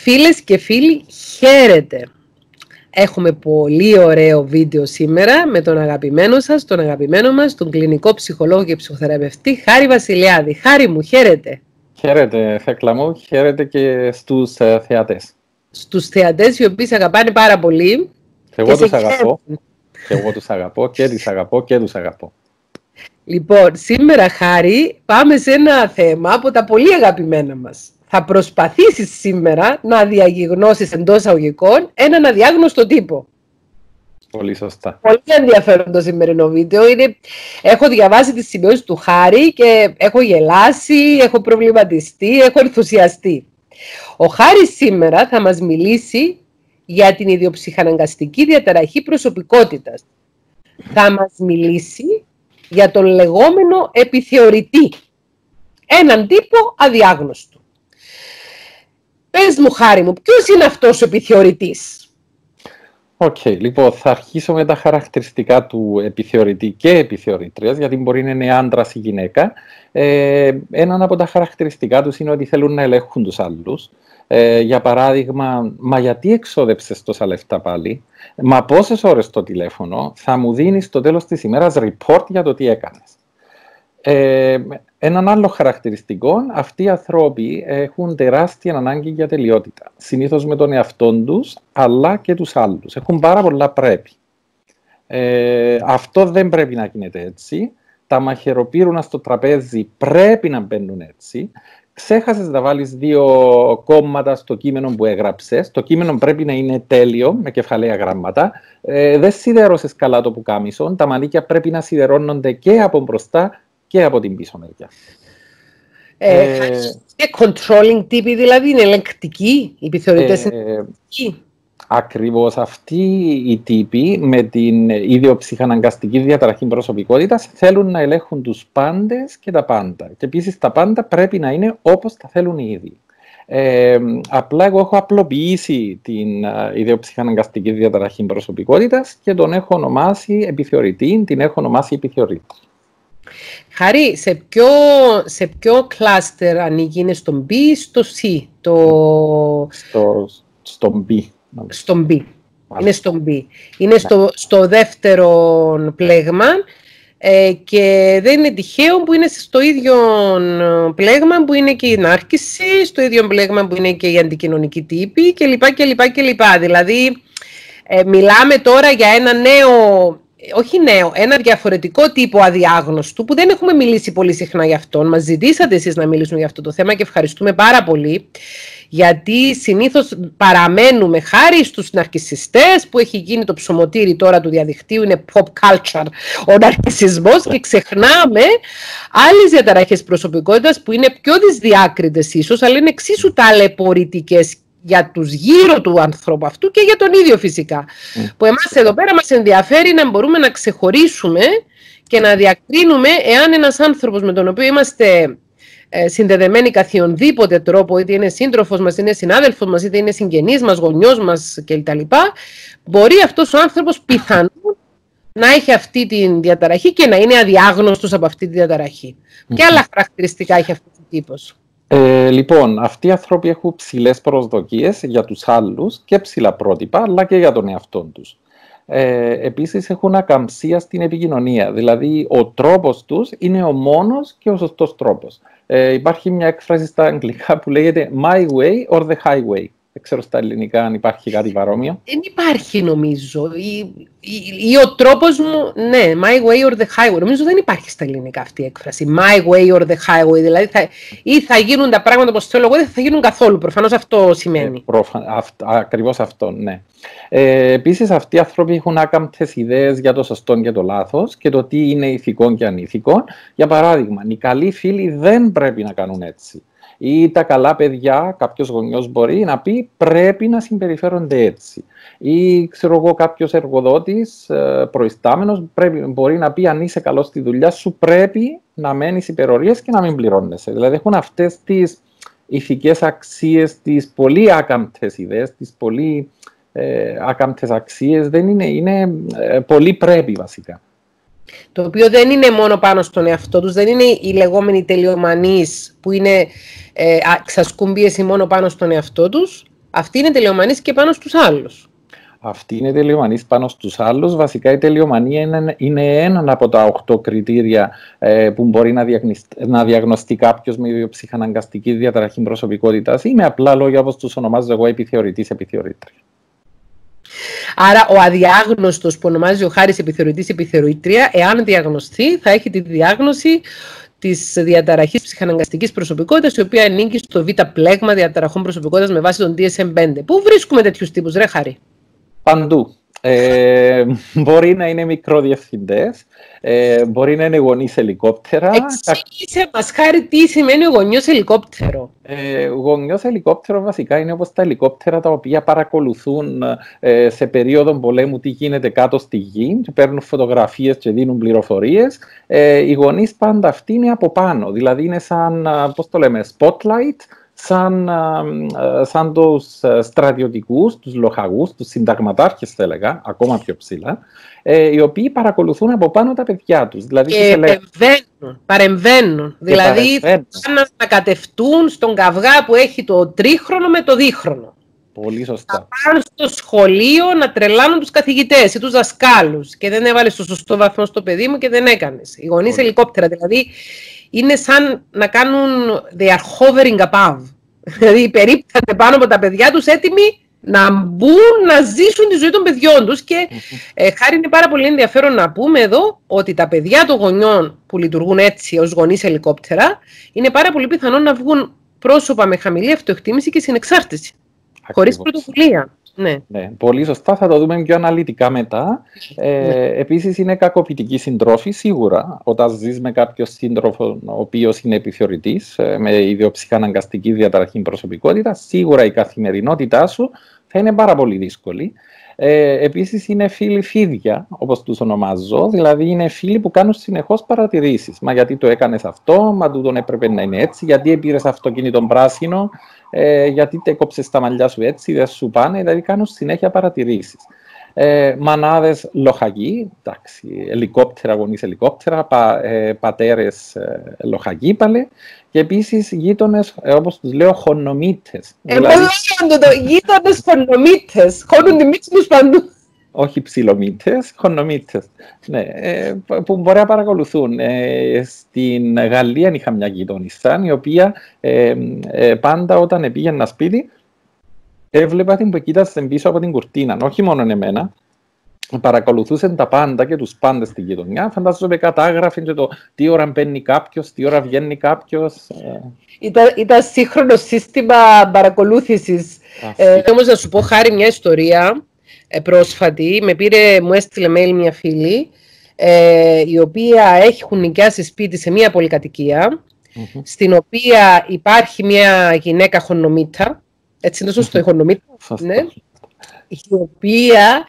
Φίλες και φίλοι, χαίρετε! Έχουμε πολύ ωραίο βίντεο σήμερα με τον αγαπημένο σας, τον αγαπημένο μας, τον κλινικό ψυχολόγο και ψυχοθεραπευτή Χάρη Βασιλιάδη. Χάρη μου, χαίρετε! Χαίρετε, Θέκλα μου, χαίρετε και στους θεατές. Στους θεατές οι οποίοι σε αγαπάνε πάρα πολύ. Εγώ τους αγαπώ. Και εγώ τους αγαπώ και τις αγαπώ και τους αγαπώ. Λοιπόν, σήμερα Χάρη πάμε σε ένα θέμα από τα πολύ αγαπημένα μας. Θα προσπαθήσεις σήμερα να διαγιγνώσεις εντός εισαγωγικών έναν αδιάγνωστο τύπο. Πολύ σωστά. Πολύ ενδιαφέρον το σημερινό βίντεο. Έχω διαβάσει τις σημειώσεις του Χάρη και έχω γελάσει, έχω προβληματιστεί, έχω ενθουσιαστεί. Ο Χάρης σήμερα θα μας μιλήσει για την ιδιοψυχαναγκαστική διαταραχή προσωπικότητας. Θα μας μιλήσει για τον λεγόμενο επιθεωρητή. Έναν τύπο αδιάγνωστο. Πες μου Χάρη μου, ποιος είναι αυτός ο επιθεωρητής? Λοιπόν, θα αρχίσω με τα χαρακτηριστικά του επιθεωρητή και επιθεωρήτριας, γιατί μπορεί να είναι άντρας ή γυναίκα. Έναν από τα χαρακτηριστικά τους είναι ότι θέλουν να ελέγχουν τους άλλους. Για παράδειγμα, μα γιατί εξόδεψες τόσα λεφτά πάλι? Μα πόσες ώρες στο τηλέφωνο? Θα μου δίνεις στο τέλος της ημέρας report για το τι έκανες. Έναν άλλο χαρακτηριστικό, αυτοί οι άνθρωποι έχουν τεράστια ανάγκη για τελειότητα. Συνήθως με τον εαυτό τους, αλλά και τους άλλους. Έχουν πάρα πολλά πρέπει. Αυτό δεν πρέπει να γίνεται έτσι. Τα μαχαιροπύρουνα στο τραπέζι πρέπει να μπαίνουν έτσι. Ξέχασες να βάλεις 2 κόμματα στο κείμενο που έγραψες. Το κείμενο πρέπει να είναι τέλειο, με κεφαλαία γράμματα. Δεν σιδερώσες καλά το πουκάμισο. Τα μανίκια πρέπει να σιδερώνονται και από μπροστά και από την πίσω μεριά. Και controlling τύποι, δηλαδή είναι ελεγκτικοί, οι επιθεωρητές είναι ελεγκτικοί. Ακριβώς αυτοί οι τύποι με την ιδιοψυχαναγκαστική διαταραχή προσωπικότητας θέλουν να ελέγχουν τους πάντες και τα πάντα. Και επίσης τα πάντα πρέπει να είναι όπως τα θέλουν οι ίδιοι. Απλά εγώ έχω απλοποιήσει την ιδιοψυχαναγκαστική διαταραχή προσωπικότητας και τον έχω ονομάσει επιθεωρητή, την έχω ονομάσει επιθεωρήτη. Χαρή, σε ποιο κλάστερ ανήκει? Είναι στον B ή στο C? Στον B. Στον B. Είναι στον B. Είναι στο δεύτερο πλέγμα και δεν είναι τυχαίο που είναι στο ίδιο πλέγμα που είναι και η νάρκηση, στο ίδιο πλέγμα που είναι και η αντικοινωνική τύπη κλπ. Δηλαδή, μιλάμε τώρα για ένα ένα διαφορετικό τύπο αδιάγνωστου που δεν έχουμε μιλήσει πολύ συχνά γι' αυτόν. Μας ζητήσατε εσείς να μιλήσουμε για αυτό το θέμα και ευχαριστούμε πάρα πολύ, γιατί συνήθως παραμένουμε χάρη στους ναρκισσιστές που έχει γίνει το ψωμοτήρι τώρα του διαδικτύου, είναι pop culture ο ναρκισσισμός και ξεχνάμε άλλες διαταραχές προσωπικότητας που είναι πιο δυσδιάκριτες ίσως, αλλά είναι εξίσου ταλαιπωρητικές για τους γύρω του ανθρώπου αυτού και για τον ίδιο φυσικά. Που εμάς εδώ πέρα μας ενδιαφέρει να μπορούμε να ξεχωρίσουμε και να διακρίνουμε εάν ένας άνθρωπος με τον οποίο είμαστε συνδεδεμένοι καθιονδήποτε τρόπο, είτε είναι σύντροφος μας, είτε είναι συνάδελφος μας, είτε είναι συγγενής μας, γονιός μας κτλ. Μπορεί αυτός ο άνθρωπος πιθανόν να έχει αυτή τη διαταραχή και να είναι αδιάγνωστος από αυτή τη διαταραχή. Και άλλα χαρακτηριστικά έχει αυτός ο τύπος. Λοιπόν, αυτοί οι άνθρωποι έχουν ψηλές προσδοκίες για τους άλλους και ψηλά πρότυπα, αλλά και για τον εαυτό τους. Επίσης έχουν ακαμψία στην επικοινωνία, δηλαδή ο τρόπος τους είναι ο μόνος και ο σωστός τρόπος. Υπάρχει μια έκφραση στα αγγλικά που λέγεται «my way or the highway». Δεν ξέρω στα ελληνικά αν υπάρχει κάτι παρόμοιο. Δεν υπάρχει νομίζω. Ή ο τρόπος μου, ναι, my way or the highway. Νομίζω δεν υπάρχει στα ελληνικά αυτή η έκφραση. My way or the highway. Δηλαδή ή θα γίνουν τα πράγματα όπως θέλω εγώ, δεν θα γίνουν καθόλου. Προφανώς αυτό σημαίνει. Ακριβώς αυτό, ναι. Επίσης αυτοί οι άνθρωποι έχουν άκαμπτες ιδέες για το σωστό και το λάθος και το τι είναι ηθικό και ανήθικο. Για παράδειγμα, οι καλοί φίλοι δεν πρέπει να κάνουν έτσι. Ή τα καλά παιδιά, κάποιος γονιός μπορεί να πει πρέπει να συμπεριφέρονται έτσι. Ή ξέρω εγώ κάποιος εργοδότης, προϊστάμενος, μπορεί να πει αν είσαι καλός στη δουλειά σου πρέπει να μένεις υπερορίες και να μην πληρώνεσαι. Δηλαδή έχουν αυτές τις ηθικές αξίες, τις πολύ άκαμπτες ιδέες, τις πολύ άκαμπτες αξίες, είναι πολύ πρέπει βασικά. Το οποίο δεν είναι μόνο πάνω στον εαυτό τους, δεν είναι οι λεγόμενοι τελειομανείς που είναι εξασκούν πίεση μόνο πάνω στον εαυτό τους, Αυτή είναι τελειομανής και πάνω στους άλλους. Αυτή είναι τελειομανής πάνω στους άλλους. Βασικά η τελειομανία είναι ένα από τα 8 κριτήρια που μπορεί να διαγνωστεί κάποιος με ιδιοψυχαναγκαστική διαταραχή προσωπικότητας ή με απλά λόγια, όπως τους ονομάζω εγώ, επιθεωρητής, επιθεωρήτρια. Άρα ο αδιάγνωστος που ονομάζει ο Χάρης επιθεωρητής, επιθεωρήτρια, εάν διαγνωστεί, θα έχει τη διάγνωση της διαταραχής ψυχαναγκαστικής προσωπικότητας, η οποία ανήκει στο Β πλέγμα διαταραχών προσωπικότητας με βάση τον DSM-5. Πού βρίσκουμε τέτοιους τύπους, ρε Χάρη? Παντού. Μπορεί να είναι μικροδιευθυντές, μπορεί να είναι γονείς ελικόπτερα. Εξήγησε μας, Χάρη, τι σημαίνει ο γονιός ελικόπτερο. Γονιός ελικόπτερο βασικά είναι όπως τα ελικόπτερα τα οποία παρακολουθούν σε περίοδο πολέμου τι γίνεται κάτω στη γη και παίρνουν φωτογραφίες και δίνουν πληροφορίες. Οι γονείς πάντα αυτοί είναι από πάνω, δηλαδή είναι σαν, πώς το λέμε, spotlight, σαν τους στρατιωτικούς, τους λοχαγούς, τους συνταγματάρχες θα έλεγα, ακόμα πιο ψηλά, οι οποίοι παρακολουθούν από πάνω τα παιδιά τους. Δηλαδή, και παρεμβαίνουν. Δηλαδή θα ανακατευτούν στον καυγά που έχει το τρίχρονο με το δίχρονο. Πολύ σωστά. Θα πάνε στο σχολείο να τρελάνουν τους καθηγητές ή τους δασκάλους και δεν έβαλες το σωστό βαθμό στο παιδί μου και δεν έκανες. Οι γονείς ελικόπτερα, δηλαδή είναι σαν να κάνουν they are hovering above. Δηλαδή υπερίπτανται πάνω από τα παιδιά τους έτοιμοι να μπουν, να ζήσουν τη ζωή των παιδιών τους και Χάρη, είναι πάρα πολύ ενδιαφέρον να πούμε εδώ ότι τα παιδιά των γονιών που λειτουργούν έτσι ως γονείς ελικόπτερα είναι πάρα πολύ πιθανό να βγουν πρόσωπα με χαμηλή αυτοεκτίμηση και συνεξάρτηση. Χωρίς πρωτοβουλία. Ναι, πολύ σωστά, θα το δούμε πιο αναλυτικά μετά. Επίσης είναι κακοποιητική συντρόφη, σίγουρα. Όταν ζεις με κάποιο σύντροφο ο οποίος είναι επιθεωρητής, με ιδιοψυχαναγκαστική διαταραχή προσωπικότητα, σίγουρα η καθημερινότητά σου θα είναι πάρα πολύ δύσκολη. Επίσης είναι φίλοι-φίδια, όπως τους ονομάζω, δηλαδή είναι φίλοι που κάνουν συνεχώς παρατηρήσεις. Μα γιατί το έκανες αυτό, μα τούτον έπρεπε να είναι έτσι, γιατί πήρες αυτοκίνητο πράσινο, γιατί έκοψες τα μαλλιά σου έτσι, δεν σου πάνε, δηλαδή κάνουν συνέχεια παρατηρήσεις. Μανάδες λοχαγοί, εντάξει, ελικόπτερα, γονείς ελικόπτερα, πατέρες λοχαγοί πάλι, και επίσης γείτονες, όπως τους λέω, χωνομίτες. Γείτονες χωνομίτες, χώνουν τη μίξη τους παντού. Όχι ψιλομίτες, χωνομίτες, ναι, που μπορεί να παρακολουθούν. Στην Γαλλία είχα μια γειτονισσα, η οποία πάντα όταν πήγαινα σπίτι, έβλεπα την που κοίταζε πίσω από την κουρτίνα, όχι μόνο εμένα. Παρακολουθούσε τα πάντα και τους πάντες στη γειτονιά. Φαντάζομαι κατάγραφε και το τι ώρα μπαίνει κάποιος, τι ώρα βγαίνει κάποιος. Ήταν σύγχρονο σύστημα παρακολούθησης. Όμως να σου πω, Χάρη, μια ιστορία πρόσφατη. Μου έστειλε mail μια φίλη, η οποία έχουν νοικιάσει σπίτι σε μια πολυκατοικία, στην οποία υπάρχει μια γυναίκα χωνομίτα. Έτσι είναι σωστό, η χωνομίτα, ναι, η οποία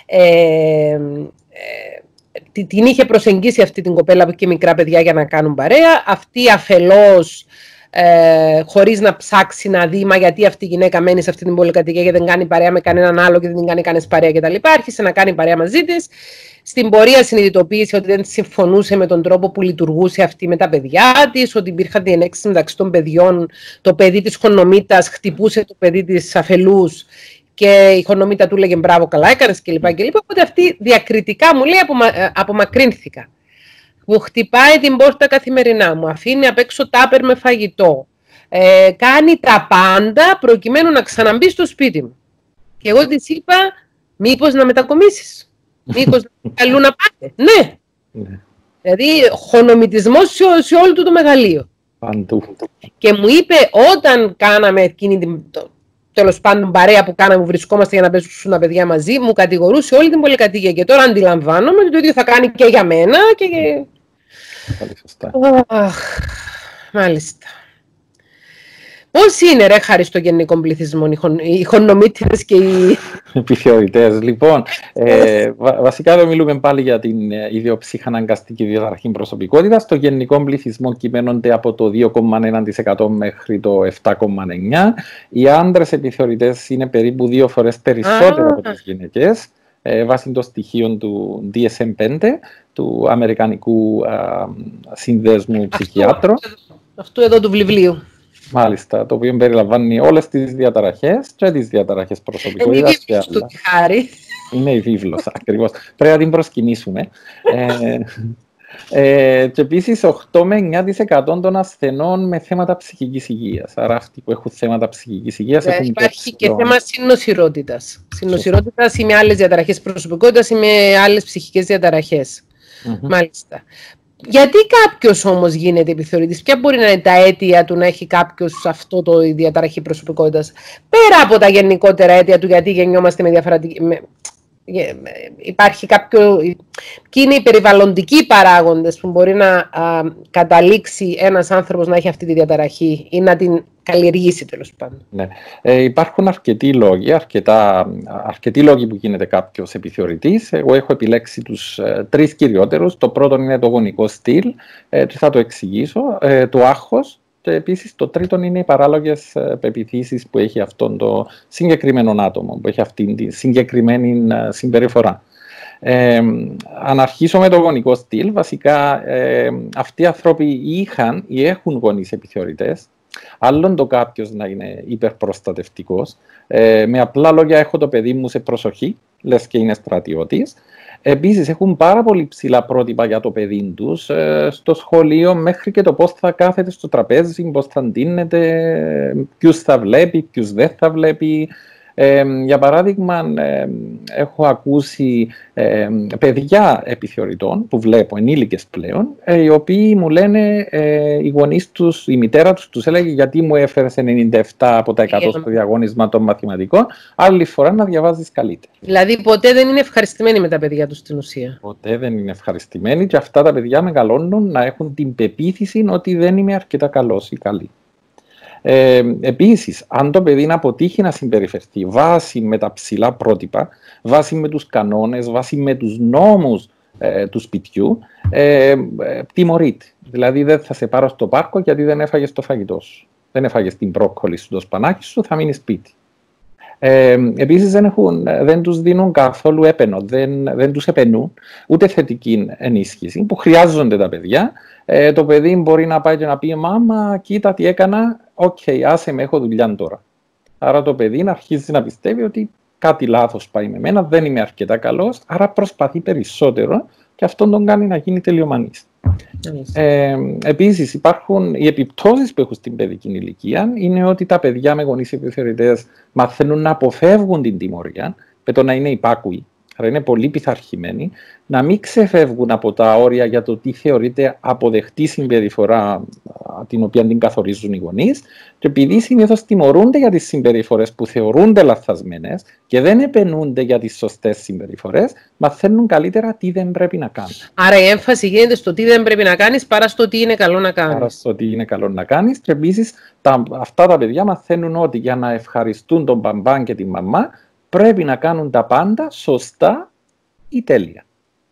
την είχε προσεγγίσει αυτή την κοπέλα που είχε μικρά παιδιά για να κάνουν παρέα. Αυτή αφελώς, χωρίς να ψάξει να δει, μα γιατί αυτή η γυναίκα μένει σε αυτή την πολυκατοικία και δεν κάνει παρέα με κανέναν άλλο και δεν την κάνει κανένας παρέα κτλ. Άρχισε να κάνει παρέα μαζί της. Στην πορεία συνειδητοποίησε ότι δεν συμφωνούσε με τον τρόπο που λειτουργούσε αυτή με τα παιδιά της, ότι υπήρχαν διενέξεις μεταξύ των παιδιών. Το παιδί της χωνομίτας χτυπούσε το παιδί της αφελούς και η χωνομίτα του λέγε μπράβο, καλά έκανες κλπ. Οπότε αυτή διακριτικά μου λέει απομακρύνθηκα. Μου χτυπάει την πόρτα καθημερινά, μου αφήνει απ' έξω τάπερ με φαγητό. Κάνει τα πάντα προκειμένου να ξαναμπεί στο σπίτι μου. Και εγώ της είπα, μήπως να μετακομίσεις, μήπως να καλούν να πάτε. Ναι. Δηλαδή χωνομιτισμός σε όλο το μεγαλείο. Παντού. Και μου είπε, όταν κάναμε εκείνη την... τέλος πάντων παρέα που κάναμε, βρισκόμαστε για να παίζουν τα παιδιά μαζί, μου κατηγορούσε όλη την πολυκατοικία. Και τώρα αντιλαμβάνομαι ότι το ίδιο θα κάνει και για μένα. Πολύ σωστά. Μάλιστα. Πώς είναι, ρε Χάρη, στο γενικό πληθυσμό οι χωνομίτες και οι επιθεωρητές? Λοιπόν, βασικά εδώ μιλούμε πάλι για την ιδιοψυχαναγκαστική διαταραχή προσωπικότητα. Στο γενικό πληθυσμό κυμαίνονται από το 2,1% μέχρι το 7,9%. Οι άντρες επιθεωρητές είναι περίπου 2 φορές περισσότερο από τις γυναίκες, βάσει των στοιχείων του DSM-5, του Αμερικανικού Συνδέσμου Ψυχιάτρων. Αυτού εδώ του βιβλίου. Μάλιστα, το οποίο περιλαμβάνει όλες τις διαταραχές και τις διαταραχές προσωπικότητας. Είναι η βίβλος του Χάρη. Είναι η βίβλος, ακριβώς. Πρέπει να την προσκυνήσουμε. Και επίσης 8 με 9% των ασθενών με θέματα ψυχικής υγείας. Άρα αυτοί που έχουν θέματα ψυχικής υγείας έχουν υπάρχει και θέμα συνοσηρότητας. Συνοσηρότητας ή με άλλες διαταραχές προσωπικότητας ή με άλλες ψυχικές διαταραχές. Μάλιστα. Γιατί κάποιος όμως γίνεται επιθεωρητής, ποια μπορεί να είναι τα αίτια του να έχει κάποιος αυτό το διαταραχή προσωπικότητας, πέρα από τα γενικότερα αίτια του γιατί γεννιόμαστε με διαφορετική. Υπάρχει ποιοι είναι οι περιβαλλοντικοί παράγοντες που μπορεί να καταλήξει ένας άνθρωπος να έχει αυτή τη διαταραχή ή να την καλλιεργήσει τέλος πάντων. Ναι. Υπάρχουν αρκετοί λόγοι που γίνεται κάποιος επιθεωρητής. Εγώ έχω επιλέξει τους 3 κυριότερους. Το πρώτο είναι το γονικό στυλ, θα το εξηγήσω, το άγχος. Και επίσης το τρίτο είναι οι παράλογες πεποιθήσεις που έχει αυτόν το συγκεκριμένο άτομο, που έχει αυτή τη συγκεκριμένη συμπεριφορά. Αν αρχίσω με το γονικό στυλ, βασικά αυτοί οι άνθρωποι είχαν ή έχουν γονείς επιθεωρητές. Άλλον το κάποιος να είναι υπερπροστατευτικός. Με απλά λόγια έχω το παιδί μου σε προσοχή, λες και είναι στρατιώτης. Επίσης έχουν πάρα πολύ ψηλά πρότυπα για το παιδί τους στο σχολείο, μέχρι και το πώς θα κάθεται στο τραπέζι, πώς θα ντύνεται, ποιους θα βλέπει, ποιους δεν θα βλέπει. Για παράδειγμα, έχω ακούσει παιδιά επιθεωρητών που βλέπω, ενήλικες πλέον, οι οποίοι μου λένε, οι γονείς τους, η μητέρα τους έλεγε γιατί μου έφερες 97 από τα 100 στο διαγώνισμα των μαθηματικών, άλλη φορά να διαβάζεις καλύτερα. Δηλαδή ποτέ δεν είναι ευχαριστημένοι με τα παιδιά τους στην ουσία. Ποτέ δεν είναι ευχαριστημένοι και αυτά τα παιδιά μεγαλώνουν να έχουν την πεποίθηση ότι δεν είμαι αρκετά καλός ή καλή. Επίσης, αν το παιδί να αποτύχει να συμπεριφερθεί βάσει με τα ψηλά πρότυπα, βάσει με τους κανόνες, βάσει με τους νόμους του σπιτιού, τιμωρείται. Δηλαδή δεν θα σε πάρω στο πάρκο γιατί δεν έφαγες το φαγητό σου. Δεν έφαγες την μπρόκκολη σου, το σπανάκι σου, θα μείνεις σπίτι. Επίσης δεν τους δίνουν καθόλου έπαινο, δεν τους επενούν ούτε θετική ενίσχυση που χρειάζονται τα παιδιά. Το παιδί μπορεί να πάει και να πει «Μάμα, κοίτα τι έκανα, άσε με, έχω δουλειά τώρα». Άρα το παιδί να αρχίζει να πιστεύει ότι κάτι λάθος πάει με μένα, δεν είμαι αρκετά καλός, άρα προσπαθεί περισσότερο και αυτό τον κάνει να γίνει τελειομανής. Επίσης υπάρχουν οι επιπτώσεις που έχουν στην παιδική ηλικία, είναι ότι τα παιδιά με γονείς επιθεωρητές μαθαίνουν να αποφεύγουν την τιμωρία, με το να είναι υπάκουοι. Άρα είναι πολύ πειθαρχημένοι, να μην ξεφεύγουν από τα όρια για το τι θεωρείται αποδεκτή συμπεριφορά την οποία την καθορίζουν οι γονείς, και επειδή συνήθως τιμωρούνται για τις συμπεριφορές που θεωρούνται λαθασμένες και δεν επενούνται για τις σωστές συμπεριφορές, μαθαίνουν καλύτερα τι δεν πρέπει να κάνουν. Άρα η έμφαση γίνεται στο τι δεν πρέπει να κάνεις παρά στο τι είναι καλό να κάνεις. Παρά στο τι είναι καλό να κάνεις, και επίσης αυτά τα παιδιά μαθαίνουν ότι για να ευχαριστούν τον μπαμπάν και τη μαμά, πρέπει να κάνουν τα πάντα σωστά ή τέλεια.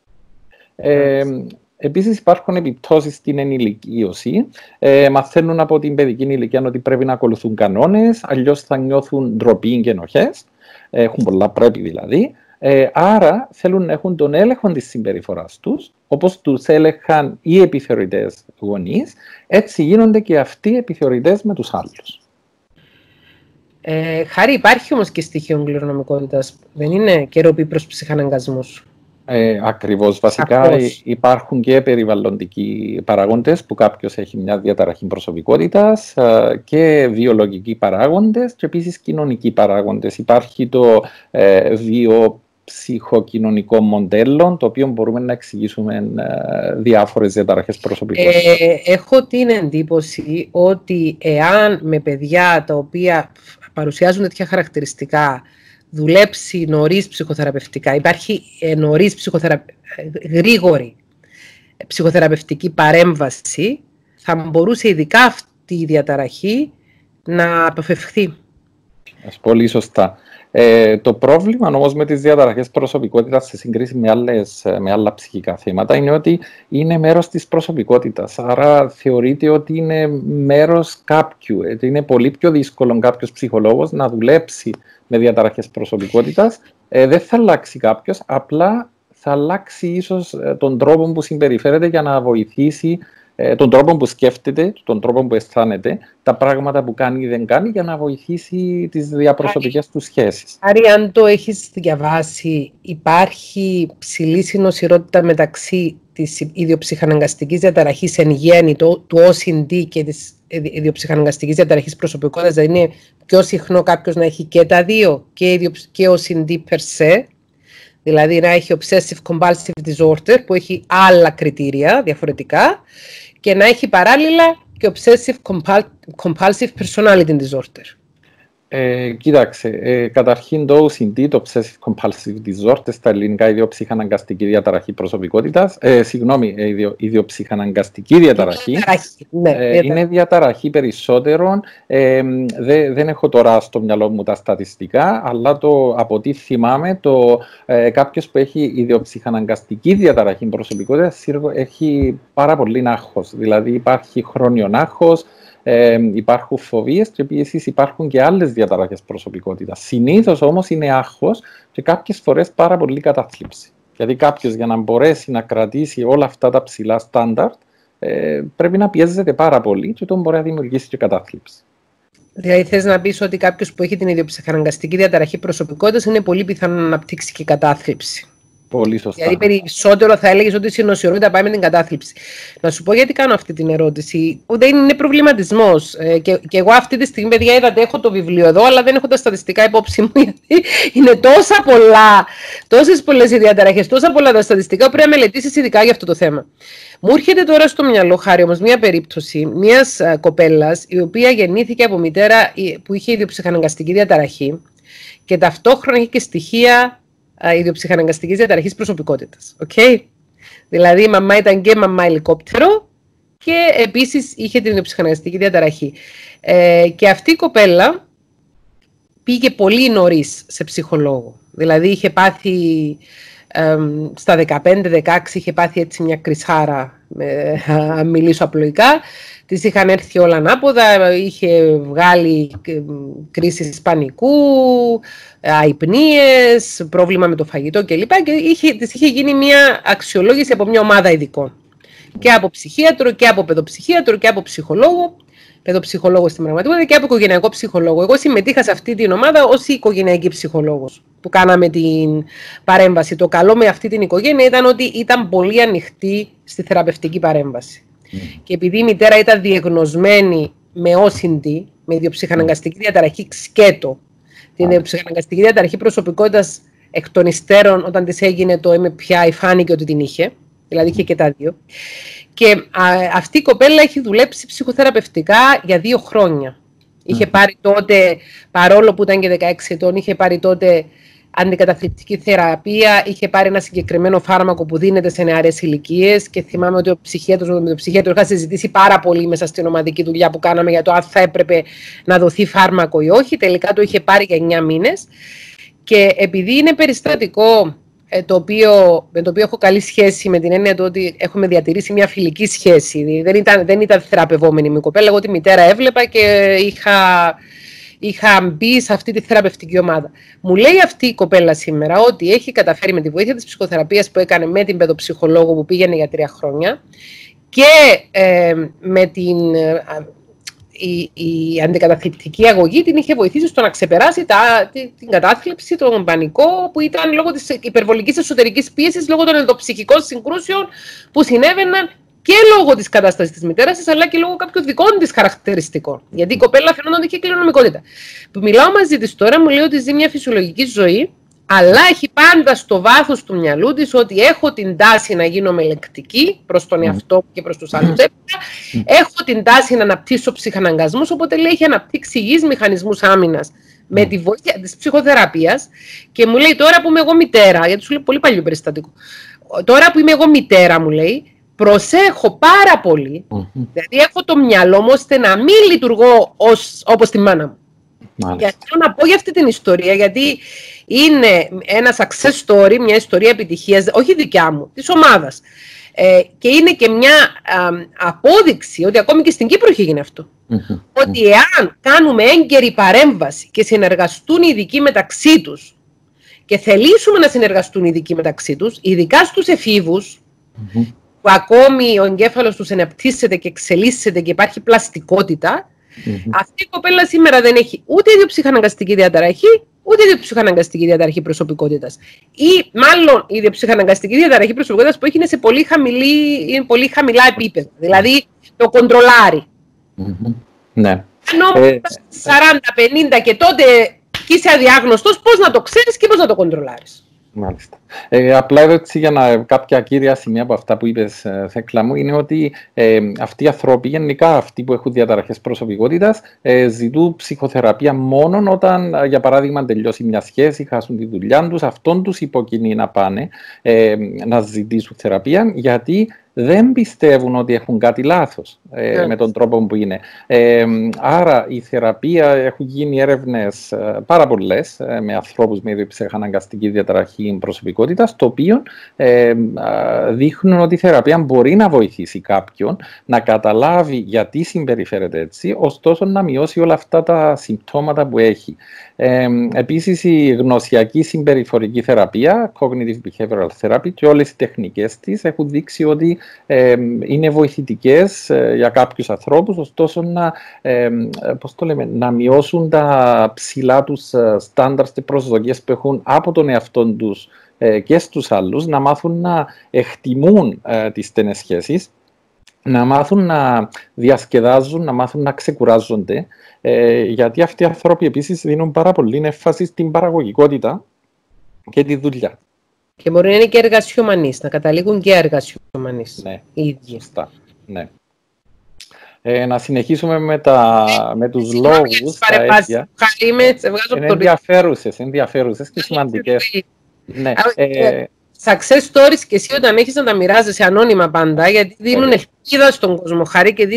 Επίσης υπάρχουν επιπτώσεις στην ενηλικίωση. Μαθαίνουν από την παιδική ηλικία ότι πρέπει να ακολουθούν κανόνες, αλλιώς θα νιώθουν ντροπή και ενοχές. Έχουν πολλά πρέπει δηλαδή. Άρα θέλουν να έχουν τον έλεγχο της συμπεριφοράς τους, όπως τους έλεγχαν οι επιθεωρητές γονείς, έτσι γίνονται και αυτοί οι επιθεωρητές με τους άλλους. Χάρη, υπάρχει όμως και στοιχείο κληρονομικότητας. Δεν είναι καιροπή προς ψυχαναγκασμούς. Ακριβώς. Βασικά υπάρχουν και περιβαλλοντικοί παράγοντες που κάποιος έχει μια διαταραχή προσωπικότητας και βιολογικοί παράγοντες και επίσης κοινωνικοί παράγοντες. Υπάρχει το βιοψυχοκοινωνικό μοντέλο, το οποίο μπορούμε να εξηγήσουμε διάφορες διαταραχές προσωπικότητας. Έχω την εντύπωση ότι εάν με παιδιά τα οποία παρουσιάζουν τέτοια χαρακτηριστικά δουλέψει νωρίς ψυχοθεραπευτικά, υπάρχει νωρίς γρήγορη ψυχοθεραπευτική παρέμβαση, θα μπορούσε ειδικά αυτή η διαταραχή να αποφευχθεί. Πολύ σωστά. Το πρόβλημα όμως με τις διαταραχές προσωπικότητας σε σύγκριση με άλλα ψυχικά θέματα είναι ότι είναι μέρος της προσωπικότητας. Άρα θεωρείται ότι είναι μέρος κάποιου. Είναι πολύ πιο δύσκολο κάποιος ψυχολόγος να δουλέψει με διαταραχές προσωπικότητας. Δεν θα αλλάξει κάποιος, απλά θα αλλάξει ίσως τον τρόπο που συμπεριφέρεται για να βοηθήσει τον τρόπο που σκέφτεται, τον τρόπο που αισθάνεται, τα πράγματα που κάνει ή δεν κάνει για να βοηθήσει τις διαπροσωπικές του σχέσεις. Άρη, αν το έχεις διαβάσει, υπάρχει ψηλή συνοσηρότητα μεταξύ της ιδιοψυχαναγκαστικής διαταραχής εν γέννη, του OCD και της ιδιοψυχαναγκαστικής διαταραχής προσωπικότητας? Δηλαδή είναι πιο συχνό κάποιος να έχει και τα δύο, και OCD per se, δηλαδή να έχει Obsessive Compulsive Disorder που έχει άλλα κριτήρια διαφορετικά, και να έχει παράλληλα και Obsessive Compulsive Personality Disorder. Κοίταξε, καταρχήν το OCD, το Obsessive Compulsive Disorder, στα ελληνικά ιδιοψυχαναγκαστική διαταραχή προσωπικότητας, ιδιοψυχαναγκαστική διαταραχή, είναι διαταραχή περισσότερων, δεν έχω τώρα στο μυαλό μου τα στατιστικά, αλλά από ό,τι θυμάμαι, κάποιος που έχει ιδιοψυχαναγκαστική διαταραχή προσωπικότητας έχει πάρα πολύ άγχος, δηλαδή υπάρχει χρόνιο άγχος, υπάρχουν φοβίες και επίσης υπάρχουν και άλλες διαταραχές προσωπικότητας. Συνήθως όμως είναι άγχος και κάποιες φορές πάρα πολύ κατάθλιψη. Γιατί κάποιος για να μπορέσει να κρατήσει όλα αυτά τα ψηλά στάνταρτ πρέπει να πιέζεται πάρα πολύ και τον μπορεί να δημιουργήσει και κατάθλιψη. Δηλαδή θες να πεις ότι κάποιος που έχει την ιδιοψυχαναγκαστική διαταραχή προσωπικότητας είναι πολύ πιθανό να αναπτύξει και κατάθλιψη? Πολύ σωστά. Δηλαδή περισσότερο θα έλεγες ότι η συνοσηρότητα πάει με την κατάθλιψη. Να σου πω γιατί κάνω αυτή την ερώτηση. Δεν είναι προβληματισμός. Και εγώ αυτή τη στιγμή, παιδιά, είδατε, έχω το βιβλίο εδώ, αλλά δεν έχω τα στατιστικά υπόψη μου. Γιατί είναι τόσα πολλά, τόσες πολλές οι διαταραχές, τόσα πολλά τα στατιστικά που πρέπει να μελετήσεις ειδικά για αυτό το θέμα. Μου έρχεται τώρα στο μυαλό, Χάρη, όμως, μια περίπτωση μιας κοπέλας η οποία γεννήθηκε από μητέρα που είχε ιδιοψυχαναγκαστική διαταραχή και ταυτόχρονα είχε και στοιχεία ιδιοψυχαναγκαστικής διαταραχής προσωπικότητας. Okay? Δηλαδή η μαμά ήταν και μαμά ελικόπτερο και επίσης είχε την ιδιοψυχαναγκαστική διαταραχή. Και αυτή η κοπέλα πήγε πολύ νωρίς σε ψυχολόγο. Δηλαδή είχε πάθει στα 15-16 είχε πάθει έτσι μια κρυσάρα, αν μιλήσω απλοϊκά. Της είχαν έρθει όλα ανάποδα, είχε βγάλει κρίσεις πανικού, αϊπνίες, πρόβλημα με το φαγητό κλπ. Και της είχε γίνει μια αξιολόγηση από μια ομάδα ειδικών. Και από ψυχίατρο και από παιδοψυχίατρο και από ψυχολόγο. Παιδοψυχολόγο στην πραγματικότητα και από οικογενειακό ψυχολόγο. Εγώ συμμετείχα σε αυτή την ομάδα ως οικογενειακή ψυχολόγος που κάναμε την παρέμβαση. Το καλό με αυτή την οικογένεια ήταν ότι ήταν πολύ ανοιχτή στη θεραπευτική παρέμβαση. Και επειδή η μητέρα ήταν διεγνωσμένη με OCD, με ιδιοψυχαναγκαστική διαταραχή σκέτο, την ιδιοψυχαναγκαστική διαταραχή προσωπικότητας εκ των υστέρων, όταν της έγινε το MPI, φάνηκε ότι την είχε, δηλαδή είχε και τα δύο. Και αυτή η κοπέλα έχει δουλέψει ψυχοθεραπευτικά για 2 χρόνια. Είχε πάρει τότε, παρόλο που ήταν και 16 ετών, είχε πάρει τότε αντικαταθλιπτική θεραπεία, είχε πάρει ένα συγκεκριμένο φάρμακο που δίνεται σε νεαρές ηλικίες και θυμάμαι ότι με τον ψυχίατρο είχα συζητήσει πάρα πολύ μέσα στην ομαδική δουλειά που κάναμε για το αν θα έπρεπε να δοθεί φάρμακο ή όχι. Τελικά το είχε πάρει για 9 μήνες και επειδή είναι περιστατικό με το οποίο έχω καλή σχέση με την έννοια του ότι έχουμε διατηρήσει μια φιλική σχέση. Δεν ήταν θεραπευόμενη η κοπέλα, εγώ τη μητέρα έβλεπα και είχα μπει σε αυτή τη θεραπευτική ομάδα. Μου λέει αυτή η κοπέλα σήμερα ότι έχει καταφέρει με τη βοήθεια της ψυχοθεραπείας που έκανε με την παιδοψυχολόγο που πήγαινε για 3 χρόνια και με η αντικαταθλιπτική αγωγή την είχε βοηθήσει στο να ξεπεράσει την κατάθλιψη, τον πανικό που ήταν λόγω της υπερβολικής εσωτερικής πίεσης, λόγω των ενδοψυχικών συγκρούσεων που συνέβαιναν και λόγω της κατάστασης της μητέρας της, αλλά και λόγω κάποιων δικών της χαρακτηριστικών. Γιατί η κοπέλα φαινόταν ότι είχε κληρονομικότητα. Που μιλάω μαζί της τώρα, μου λέει ότι ζει μια φυσιολογική ζωή, αλλά έχει πάντα στο βάθος του μυαλού της ότι έχω την τάση να γίνω μελεκτική προς τον εαυτό μου και προς τους άλλους. Έχω την τάση να αναπτύσσω ψυχαναγκασμούς, οπότε λέει έχει αναπτύξει υγιείς μηχανισμούς άμυνας με τη βοήθεια της ψυχοθεραπείας. Και μου λέει τώρα που είμαι εγώ μητέρα, γιατί σου λέει πολύ παλιό περιστατικό. Τώρα που είμαι εγώ μητέρα, μου λέει, προσέχω πάρα πολύ, δηλαδή έχω το μυαλό μου ώστε να μην λειτουργώ όπως τη μάνα μου. Και θέλω να πω για αυτή την ιστορία, γιατί είναι ένα success story, μια ιστορία επιτυχίας, όχι δικιά μου, της ομάδας. Και είναι και μια απόδειξη ότι ακόμη και στην Κύπρο έχει γίνει αυτό. Ότι εάν κάνουμε έγκαιρη παρέμβαση και συνεργαστούν οι ειδικοί μεταξύ τους και θελήσουμε να συνεργαστούν οι ειδικοί μεταξύ τους, ειδικά στους εφήβους, που ακόμη ο εγκέφαλος τους αναπτύσσεται και εξελίσσεται και υπάρχει πλαστικότητα, αυτή η κοπέλα σήμερα δεν έχει ούτε ιδιοψυχαναγκαστική διαταραχή, ούτε ιδιοψυχαναγκαστική διαταραχή προσωπικότητας. Ή μάλλον η ιδιοψυχαναγκαστική διαταραχή προσωπικότητας που έχει είναι σε πολύ χαμηλά επίπεδα. Δηλαδή το κοντρολάρει. Ναι. Ενώ 40-50 και τότε και είσαι αδιάγνωστος, πώς να το ξέρεις και πώς να το κοντρολάρεις. Μάλιστα. Απλά έτσι για κάποια κύρια σημεία από αυτά που είπες, Θέκλα μου, είναι ότι αυτοί οι άνθρωποι, γενικά αυτοί που έχουν διαταραχές προσωπικότητας, ζητούν ψυχοθεραπεία μόνο όταν, για παράδειγμα, τελειώσει μια σχέση, χάσουν τη δουλειά τους, αυτόν τους υποκινεί να πάνε να ζητήσουν θεραπεία, γιατί δεν πιστεύουν ότι έχουν κάτι λάθος με τον τρόπο που είναι. Άρα η θεραπεία, έχουν γίνει έρευνες πάρα πολλές με ανθρώπους με ιδιοψυχαναγκαστική διαταραχή προσωπικότητας, το οποίο δείχνουν ότι η θεραπεία μπορεί να βοηθήσει κάποιον να καταλάβει γιατί συμπεριφέρεται έτσι, ωστόσο να μειώσει όλα αυτά τα συμπτώματα που έχει. Επίσης η γνωσιακή συμπεριφορική θεραπεία, cognitive behavioral therapy, και όλες οι τεχνικές της έχουν δείξει ότι είναι βοηθητικές για κάποιους ανθρώπους, ωστόσο να μειώσουν τα ψηλά τους στάνταρ και προσδοκίες που έχουν από τον εαυτό τους και στους άλλους, να μάθουν να εκτιμούν τις στενές σχέσεις, να μάθουν να διασκεδάζουν, να μάθουν να ξεκουράζονται, γιατί αυτοί οι άνθρωποι επίσης δίνουν πάρα πολύ έμφαση στην παραγωγικότητα και τη δουλειά. Και μπορεί να είναι και εργασιομανείς, να καταλήγουν και εργασιομανείς. Ναι, σωστά. Ναι. Να συνεχίσουμε με τους λόγους, τα αίτια. Ενδιαφέρουσες και σημαντικές. Ναι. Success stories και εσύ όταν έχεις να τα μοιράζεσαι ανώνυμα πάντα, γιατί δίνουν ελπίδα στον κόσμο, Χαρή, και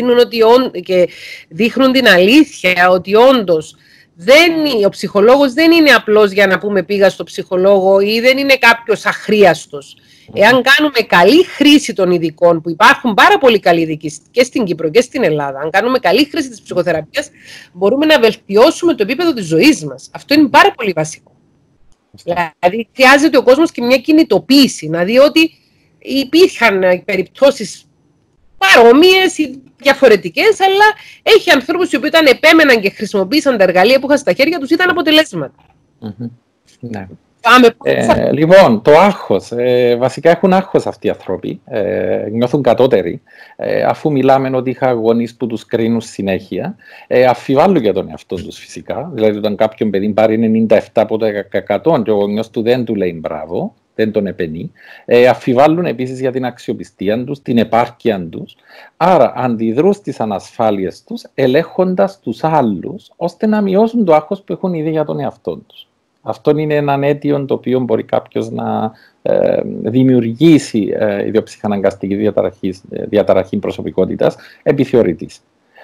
δείχνουν την αλήθεια ότι όντως ο ψυχολόγος δεν είναι απλώς για να πούμε πήγα στο ψυχολόγο ή δεν είναι κάποιος αχρίαστος. Εάν κάνουμε καλή χρήση των ειδικών, που υπάρχουν πάρα πολλοί καλοί ειδικοί και στην Κύπρο και στην Ελλάδα, αν κάνουμε καλή χρήση της ψυχοθεραπείας, μπορούμε να βελτιώσουμε το επίπεδο της ζωής μας. Αυτό είναι πάρα πολύ βασικό. Δηλαδή, χρειάζεται ο κόσμος και μια κινητοποίηση, να δει ότι υπήρχαν περιπτώσεις παρόμοιες ή διαφορετικές, αλλά έχει ανθρώπους οι οποίοι όταν επέμεναν και χρησιμοποίησαν τα εργαλεία που είχαν στα χέρια τους, ήταν αποτελέσματα. Ναι. Λοιπόν, το άγχος. Βασικά έχουν άγχος αυτοί οι άνθρωποι. Νιώθουν κατώτεροι. Αφού μιλάμε ότι είχα γονείς που τους κρίνουν συνέχεια, αφιβάλλουν για τον εαυτό τους φυσικά. Δηλαδή, όταν κάποιον παιδί πάρει 97% και ο γονιός του δεν του λέει μπράβο, δεν τον επενεί, αφιβάλλουν επίσης για την αξιοπιστία τους, την επάρκεια τους. Άρα αντιδρούν στις ανασφάλειες τους, ελέγχοντας τους άλλους, ώστε να μειώσουν το άγχος που έχουν ήδη για τον εαυτό τους. Αυτό είναι ένα αίτιο το οποίο μπορεί κάποιος να δημιουργήσει ιδιοψυχαναγκαστική διαταραχή προσωπικότητας επιθεωρητής.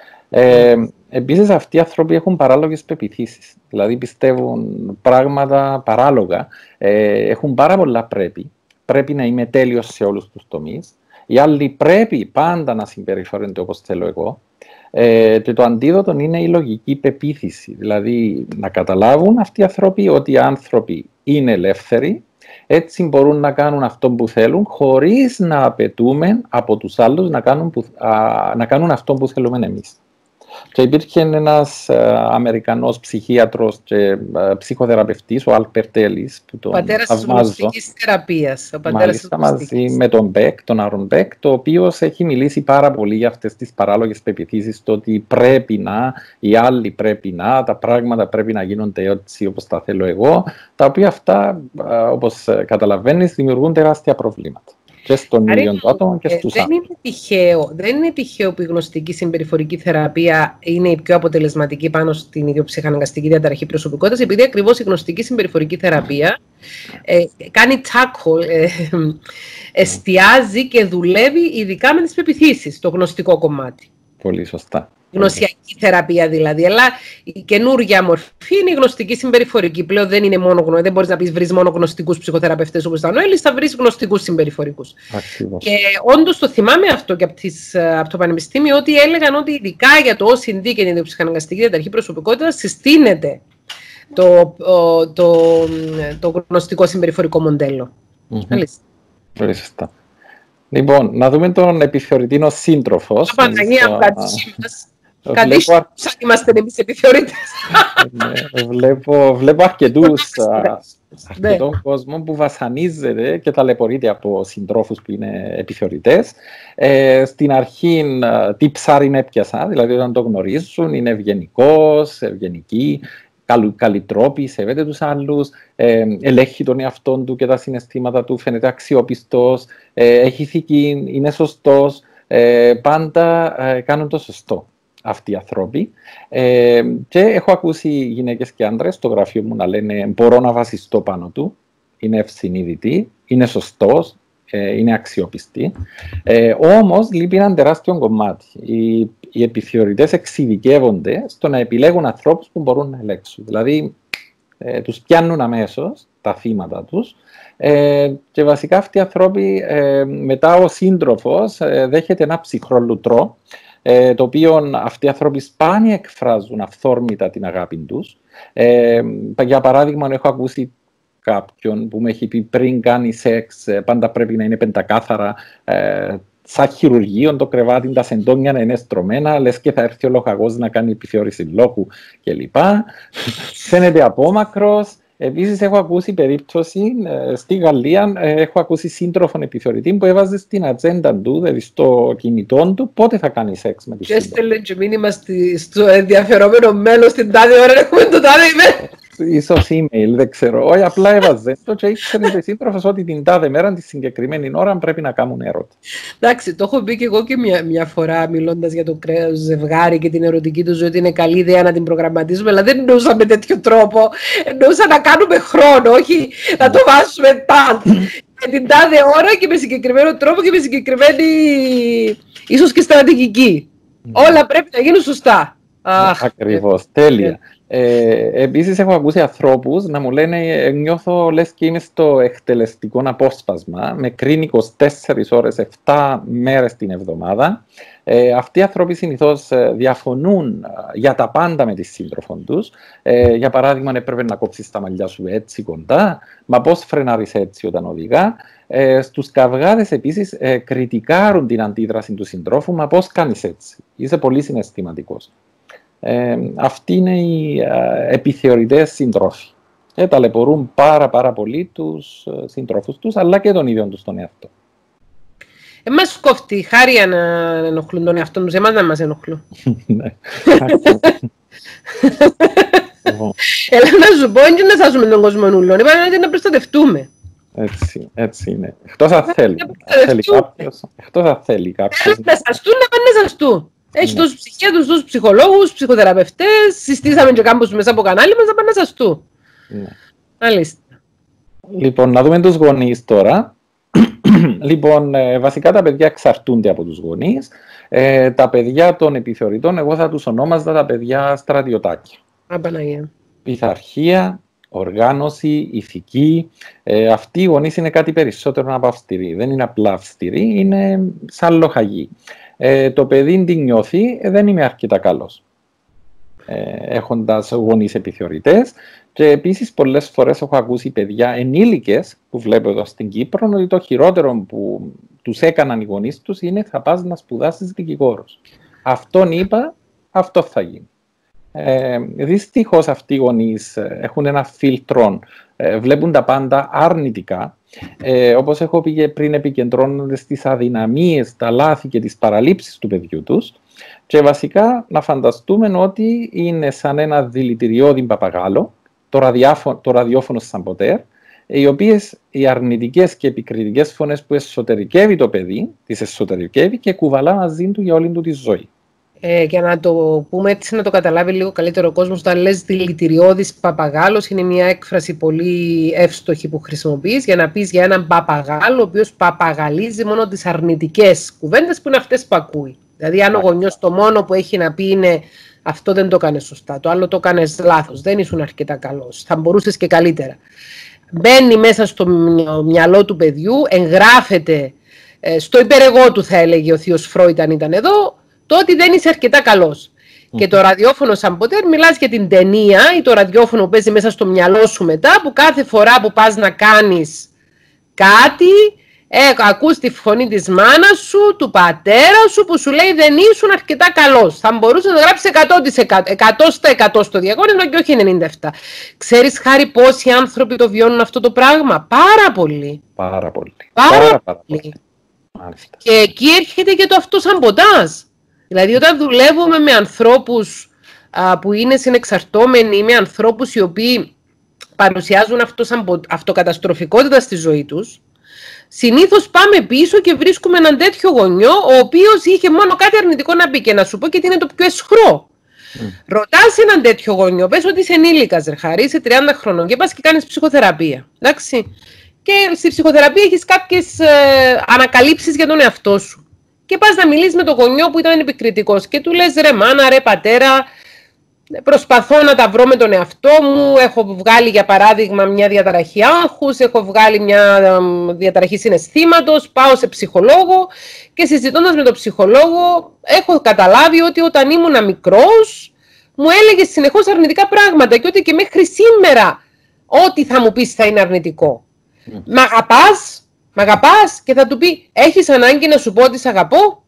Επίσης αυτοί οι άνθρωποι έχουν παράλογες πεποιθήσεις, δηλαδή πιστεύουν πράγματα παράλογα, έχουν πάρα πολλά πρέπει να είμαι τέλειος σε όλους τους τομείς, οι άλλοι πρέπει πάντα να συμπεριφέρονται όπως θέλω εγώ, και το αντίδοτο είναι η λογική πεποίθηση, δηλαδή να καταλάβουν αυτοί οι άνθρωποι ότι οι άνθρωποι είναι ελεύθεροι, έτσι μπορούν να κάνουν αυτό που θέλουν χωρίς να απαιτούμε από τους άλλους να κάνουν αυτό που θέλουμε εμείς. Και υπήρχε ένας Αμερικανός ψυχίατρος και ψυχοθεραπευτής, ο Άλμπερτ Έλλης, που τον πατέρας της γνωστικής θεραπείας. Μάλιστα, μαζί με τον Μπεκ, τον Άρον Μπεκ, το οποίο έχει μιλήσει πάρα πολύ για αυτές τις παράλογες πεποιθήσεις, το ότι πρέπει να, οι άλλοι πρέπει να, τα πράγματα πρέπει να γίνονται έτσι όπως τα θέλω εγώ, τα οποία αυτά, όπως καταλαβαίνεις, δημιουργούν τεράστια προβλήματα. Και στον ίδιο το άτομο και στους άλλους. Δεν είναι τυχαίο που η γνωστική συμπεριφορική θεραπεία είναι η πιο αποτελεσματική πάνω στην ιδιοψυχαναγκαστική διαταραχή προσωπικότητας, επειδή ακριβώς η γνωστική συμπεριφορική θεραπεία κάνει tackle, εστιάζει και δουλεύει ειδικά με τις πεποιθήσεις, το γνωστικό κομμάτι. Πολύ σωστά. Γνωσιακή θεραπεία δηλαδή, αλλά η καινούργια μορφή είναι η γνωστική συμπεριφορική. Πλέον δεν είναι μόνο γνωστική, δεν μπορείς να πεις βρεις μόνο γνωστικούς ψυχοθεραπευτές όπως ήταν ο Έλλης, θα βρεις γνωστικούς συμπεριφορικούς. Ακριβώς. Και όντως το θυμάμαι αυτό και από το Πανεπιστήμιο, ότι έλεγαν ότι ειδικά για το OCD και την ιδιοψυχαναγκαστική διαταραχή προσωπικότητας συστήνεται το γνωστικό συμπεριφορικό μοντέλο. Πολύ σωστά. Λοιπόν, να δούμε τον επιθεωρητή ως σύντροφος. Παναγία μου, κατήσι μας. Κατήσι σαν είμαστε εμείς επιθεωρητές. Βλέπω αρκετόν κόσμο που βασανίζεται και ταλαιπωρείται από συντρόφους που είναι επιθεωρητές. Στην αρχή τι ψάρι με έπιασα, δηλαδή όταν το γνωρίζουν, είναι ευγενικός, ευγενική, καλοί τρόποι, σέβεται τους άλλους, ελέγχει τον εαυτόν του και τα συναισθήματα του, φαίνεται αξιόπιστος, έχει ηθική, είναι σωστός, πάντα κάνουν το σωστό αυτοί οι άνθρωποι. Και έχω ακούσει γυναίκες και άντρες στο γραφείο μου να λένε μπορώ να βασιστώ πάνω του, είναι ευσυνείδητη, είναι σωστός, είναι αξιόπιστη. Όμως λείπει ένα τεράστιο κομμάτι. Οι επιθεωρητές εξειδικεύονται στο να επιλέγουν ανθρώπους που μπορούν να ελέγξουν. Δηλαδή τους πιάνουν αμέσως τα θύματα τους και βασικά αυτοί οι άνθρωποι μετά ο σύντροφος δέχεται ένα ψυχρό λουτρό, το οποίο αυτοί οι άνθρωποι σπάνια εκφράζουν αυθόρμητα την αγάπη τους. Για παράδειγμα, έχω ακούσει κάποιον που μου έχει πει πριν κάνει σεξ πάντα πρέπει να είναι πεντακάθαρα, σαν χειρουργείο το κρεβάτι, τα σεντόνια να είναι στρωμένα, λες και θα έρθει ο λοχαγός να κάνει επιθεώρηση λόγου κλπ. Φαίνεται απόμακρος. Επίσης έχω ακούσει περίπτωση στη Γαλλία, έχω ακούσει σύντροφον επιθεωρητή που έβαζε στην ατζέντα του, δηλαδή στο κινητό του, πότε θα κάνει σεξ με τη σύντροφο. Και έστελνε και μήνυμα στο ενδιαφερόμενο μέλος την τάδε ώρα να έχουμε το τάδε email. Ίσως email, δεν ξέρω. Όχι, απλά έβαζε το και ήξερε η σύντροφος ότι την τάδε μέρα, τη συγκεκριμένη ώρα πρέπει να κάνουν έρωτα. Εντάξει, το έχω πει και εγώ και μια φορά μιλώντας για το ζευγάρι και την ερωτική του ζωή ότι είναι καλή ιδέα να την προγραμματίσουμε, αλλά δεν εννοούσα με τέτοιο τρόπο. Εννοούσα να κάνουμε χρόνο, όχι να το βάσουμε πάντα. Με την τάδε ώρα και με συγκεκριμένο τρόπο και με συγκεκριμένη ίσως και στρατηγική. Όλα πρέπει να γίνουν σωστά. Ακριβώς, τέλεια. Επίσης έχω ακούσει ανθρώπους να μου λένε νιώθω λες και είμαι στο εκτελεστικό απόσπασμα, με κρίνει 24 ώρες, 7 μέρες την εβδομάδα. Αυτοί οι άνθρωποι συνήθως διαφωνούν για τα πάντα με τη σύντροφο τους. Για παράδειγμα, έπρεπε να κόψεις τα μαλλιά σου έτσι κοντά, μα πώς φρενάρεις έτσι όταν οδηγά. Στους καυγάδες επίσης κριτικάρουν την αντίδραση του συντρόφου, μα πώς κάνεις έτσι, είσαι πολύ συναισθηματικός. Αυτοί είναι οι επιθεωρητές συντρόφοι. Ταλαιπωρούν πάρα πολύ τους συντρόφους τους, αλλά και τον ίδιο τους τον εαυτό. Εμάς κόφτει χάρη να ενοχλούν τον εαυτό τους, εμάς να μας ενοχλούν. Έλα να σου πω, και να σάσουμε τον κόσμο ούλων, είπαμε να προστατευτούμε. Έτσι είναι. Εκτός αν θέλει. Εκτός αν θέλει κάποιος. Να σαστούν, να πάνε να σαστούν. Έχει τόσους ψυχίατρους, τόσους ψυχολόγους, ψυχοθεραπευτές, συστήσαμε και κάμπους μέσα από κανάλι μας να πάνε να σαστούν. Μάλιστα. Λοιπόν, να δούμε τους γονείς τώρα. Λοιπόν, βασικά τα παιδιά εξαρτούνται από τους γονείς. Τα παιδιά των επιθεωρητών, εγώ θα τους ονόμαζα τα παιδιά στρατιωτάκια. Απαναγία. Πειθαρχία, οργάνωση, ηθική. Αυτοί οι γονείς είναι κάτι περισσότερο από αυστηροί. Δεν είναι απλά αυστηροί, είναι σαν λοχαγοί. Το παιδί την νιώθει, δεν είμαι αρκετά καλός. Έχοντας γονείς επιθεωρητές. Και επίσης πολλές φορές έχω ακούσει παιδιά ενήλικες που βλέπω εδώ στην Κύπρο ότι το χειρότερο που τους έκαναν οι γονείς τους είναι θα πας να σπουδάσεις δικηγόρος. Αυτόν είπα, αυτό θα γίνει. Δυστυχώς αυτοί οι γονείς έχουν ένα φίλτρο, βλέπουν τα πάντα αρνητικά. Όπως έχω πει και πριν, επικεντρώνονται στις αδυναμίες, τα λάθη και τις παραλήψεις του παιδιού τους και βασικά να φανταστούμε ότι είναι σαν ένα δηλητηριώδη παπαγάλο, το ραδιόφωνο σαν ποτέρ, οι αρνητικές και επικριτικές φωνές που εσωτερικεύει το παιδί, τις εσωτερικεύει και κουβαλά μαζί του για όλη του τη ζωή. Για να το πούμε έτσι, να το καταλάβει λίγο καλύτερο ο κόσμος, όταν λες δηλητηριώδης παπαγάλος, είναι μια έκφραση πολύ εύστοχη που χρησιμοποιείς για να πεις για έναν παπαγάλο, ο οποίος παπαγαλίζει μόνο τις αρνητικές κουβέντες που είναι αυτές που ακούει. Δηλαδή, αν ο γονιός το μόνο που έχει να πει είναι αυτό δεν το έκανες σωστά, το άλλο το έκανες λάθος, δεν ήσουν αρκετά καλός, θα μπορούσες και καλύτερα. Μπαίνει μέσα στο μυαλό του παιδιού, εγγράφεται στο υπερεγώ του, θα έλεγε ο θείος Φρόιντ αν ήταν εδώ, το ότι δεν είσαι αρκετά καλός. Και το ραδιόφωνο σαν ποτέρ, μιλάς για την ταινία ή το ραδιόφωνο που παίζει μέσα στο μυαλό σου μετά, που κάθε φορά που πας να κάνεις κάτι, Ακούς τη φωνή της μάνας σου, του πατέρα σου που σου λέει δεν ήσουν αρκετά καλός. Θα μπορούσε να γράψει 100% στο διαγώνισμα και όχι 97%. Ξέρεις, Χάρη, πόσοι άνθρωποι το βιώνουν αυτό το πράγμα? Πάρα πολύ. Πάρα πολύ. Και εκεί έρχεται και το αυτοσαμποτάζ. Δηλαδή όταν δουλεύουμε με ανθρώπους που είναι συνεξαρτώμενοι, με ανθρώπους οι οποίοι παρουσιάζουν αυτοκαταστροφικότητα στη ζωή τους, συνήθως πάμε πίσω και βρίσκουμε έναν τέτοιο γονιό ο οποίος είχε μόνο κάτι αρνητικό να πει. Και να σου πω και τι είναι το πιο αισχρό. Ρωτάς έναν τέτοιο γονιό, πες ότι είσαι ενήλικας, Χάρη, είσαι 30 χρονών και πας και κάνεις ψυχοθεραπεία. Εντάξει. Και στη ψυχοθεραπεία έχεις κάποιες ανακαλύψεις για τον εαυτό σου. Και πας να μιλήσεις με τον γονιό που ήταν επικριτικός και του λες, ρε μάνα, ρε πατέρα, προσπαθώ να τα βρω με τον εαυτό μου, έχω βγάλει για παράδειγμα μια διαταραχή άγχους, έχω βγάλει μια διαταραχή συναισθήματος, πάω σε ψυχολόγο και συζητώντας με τον ψυχολόγο έχω καταλάβει ότι όταν ήμουν μικρός μου έλεγε συνεχώς αρνητικά πράγματα και ότι και μέχρι σήμερα ό,τι θα μου πεις θα είναι αρνητικό. Μ' αγαπάς και θα του πει, έχεις ανάγκη να σου πω ότι σε αγαπώ?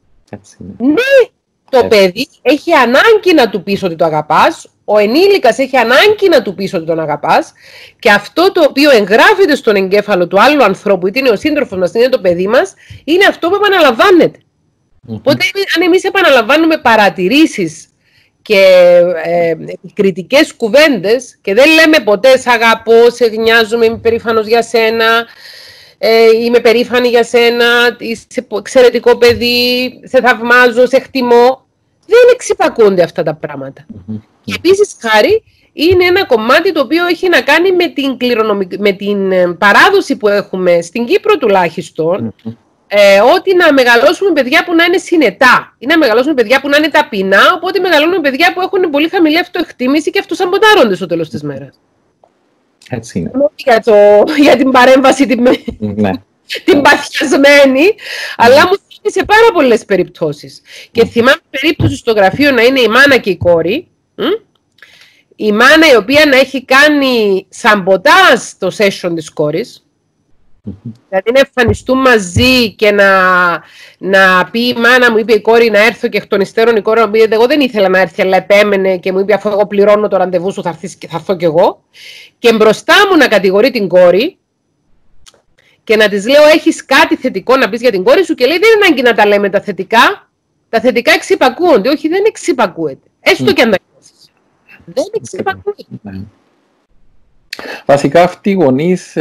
Ναι. Το παιδί έχει ανάγκη να του πεις ότι το αγαπάς, ο ενήλικας έχει ανάγκη να του πεις ότι τον αγαπάς και αυτό το οποίο εγγράφεται στον εγκέφαλο του άλλου ανθρώπου, είτε είναι ο σύντροφος μας, είτε είναι το παιδί μας, είναι αυτό που επαναλαμβάνεται. Οπότε αν εμείς επαναλαμβάνουμε παρατηρήσεις και κριτικές κουβέντες και δεν λέμε ποτέ «σ' αγαπώ, σε νοιάζομαι, είμαι περήφανος για σένα», είμαι περήφανη για σένα, είσαι εξαιρετικό παιδί, σε θαυμάζω, σε εκτιμώ. Δεν εξυπακούνται αυτά τα πράγματα. Και επίσης, Χάρη, είναι ένα κομμάτι το οποίο έχει να κάνει με την παράδοση που έχουμε στην Κύπρο τουλάχιστον, ότι να μεγαλώσουμε παιδιά που να είναι συνετά ή να μεγαλώσουμε παιδιά που να είναι ταπεινά, οπότε μεγαλώνουμε παιδιά που έχουν πολύ χαμηλή αυτοεκτίμηση και αυτοσαμποτάρονται στο τέλος της μέρας. Έτσι είναι. Για την παρέμβαση την παθιασμένη, αλλά μου θυμίζει σε πάρα πολλές περιπτώσεις. Και θυμάμαι περίπτωση στο γραφείο να είναι η μάνα και η κόρη, η μάνα η οποία να έχει κάνει σαμποτάζ στο session της κόρης, δηλαδή να εμφανιστούν μαζί και να πει η μάνα μου, είπε η κόρη να έρθω και εκ των υστέρων η κόρη να πει εγώ δεν ήθελα να έρθει αλλά επέμενε και μου είπε αφού εγώ πληρώνω το ραντεβού σου θα έρθεις και θα έρθω κι εγώ, και μπροστά μου να κατηγορεί την κόρη και να της λέω έχεις κάτι θετικό να πεις για την κόρη σου και λέει δεν είναι ανάγκη να τα λέμε τα θετικά εξυπακούονται. Όχι, δεν εξυπακούεται, έστω και αν τα νιώσεις. Δεν εξυπακούεται. Βασικά αυτοί οι γονείς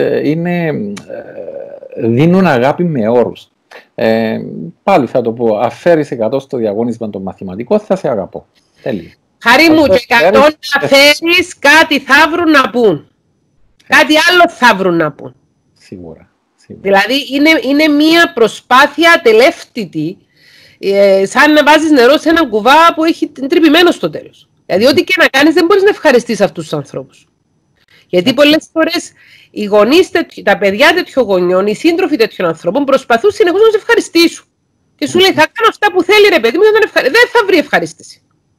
δίνουν αγάπη με όρους. Πάλι θα το πω, αφαίρεις 100 στο διαγώνισμα το μαθηματικό, θα σε αγαπώ. Τέλειο. Χαρή μου, και 100 να φέρεις, κάτι θα βρουν να πούν. Κάτι άλλο θα βρουν να πούν. Σίγουρα. Δηλαδή είναι μια προσπάθεια ατελεύτητη, σαν να βάζεις νερό σε έναν κουβά που έχει τρυπημένο στο τέλος. Δηλαδή ό,τι και να κάνεις δεν μπορείς να ευχαριστήσεις αυτούς τους ανθρώπους. Γιατί πολλές φορές οι γονείς, τα παιδιά τέτοιων γονιών, οι σύντροφοι τέτοιων ανθρώπων προσπαθούν συνεχώς να σε ευχαριστήσουν. Και σου λέει θα κάνω αυτά που θέλει ρε παιδί μου, δεν θα βρει ευχαρίστηση.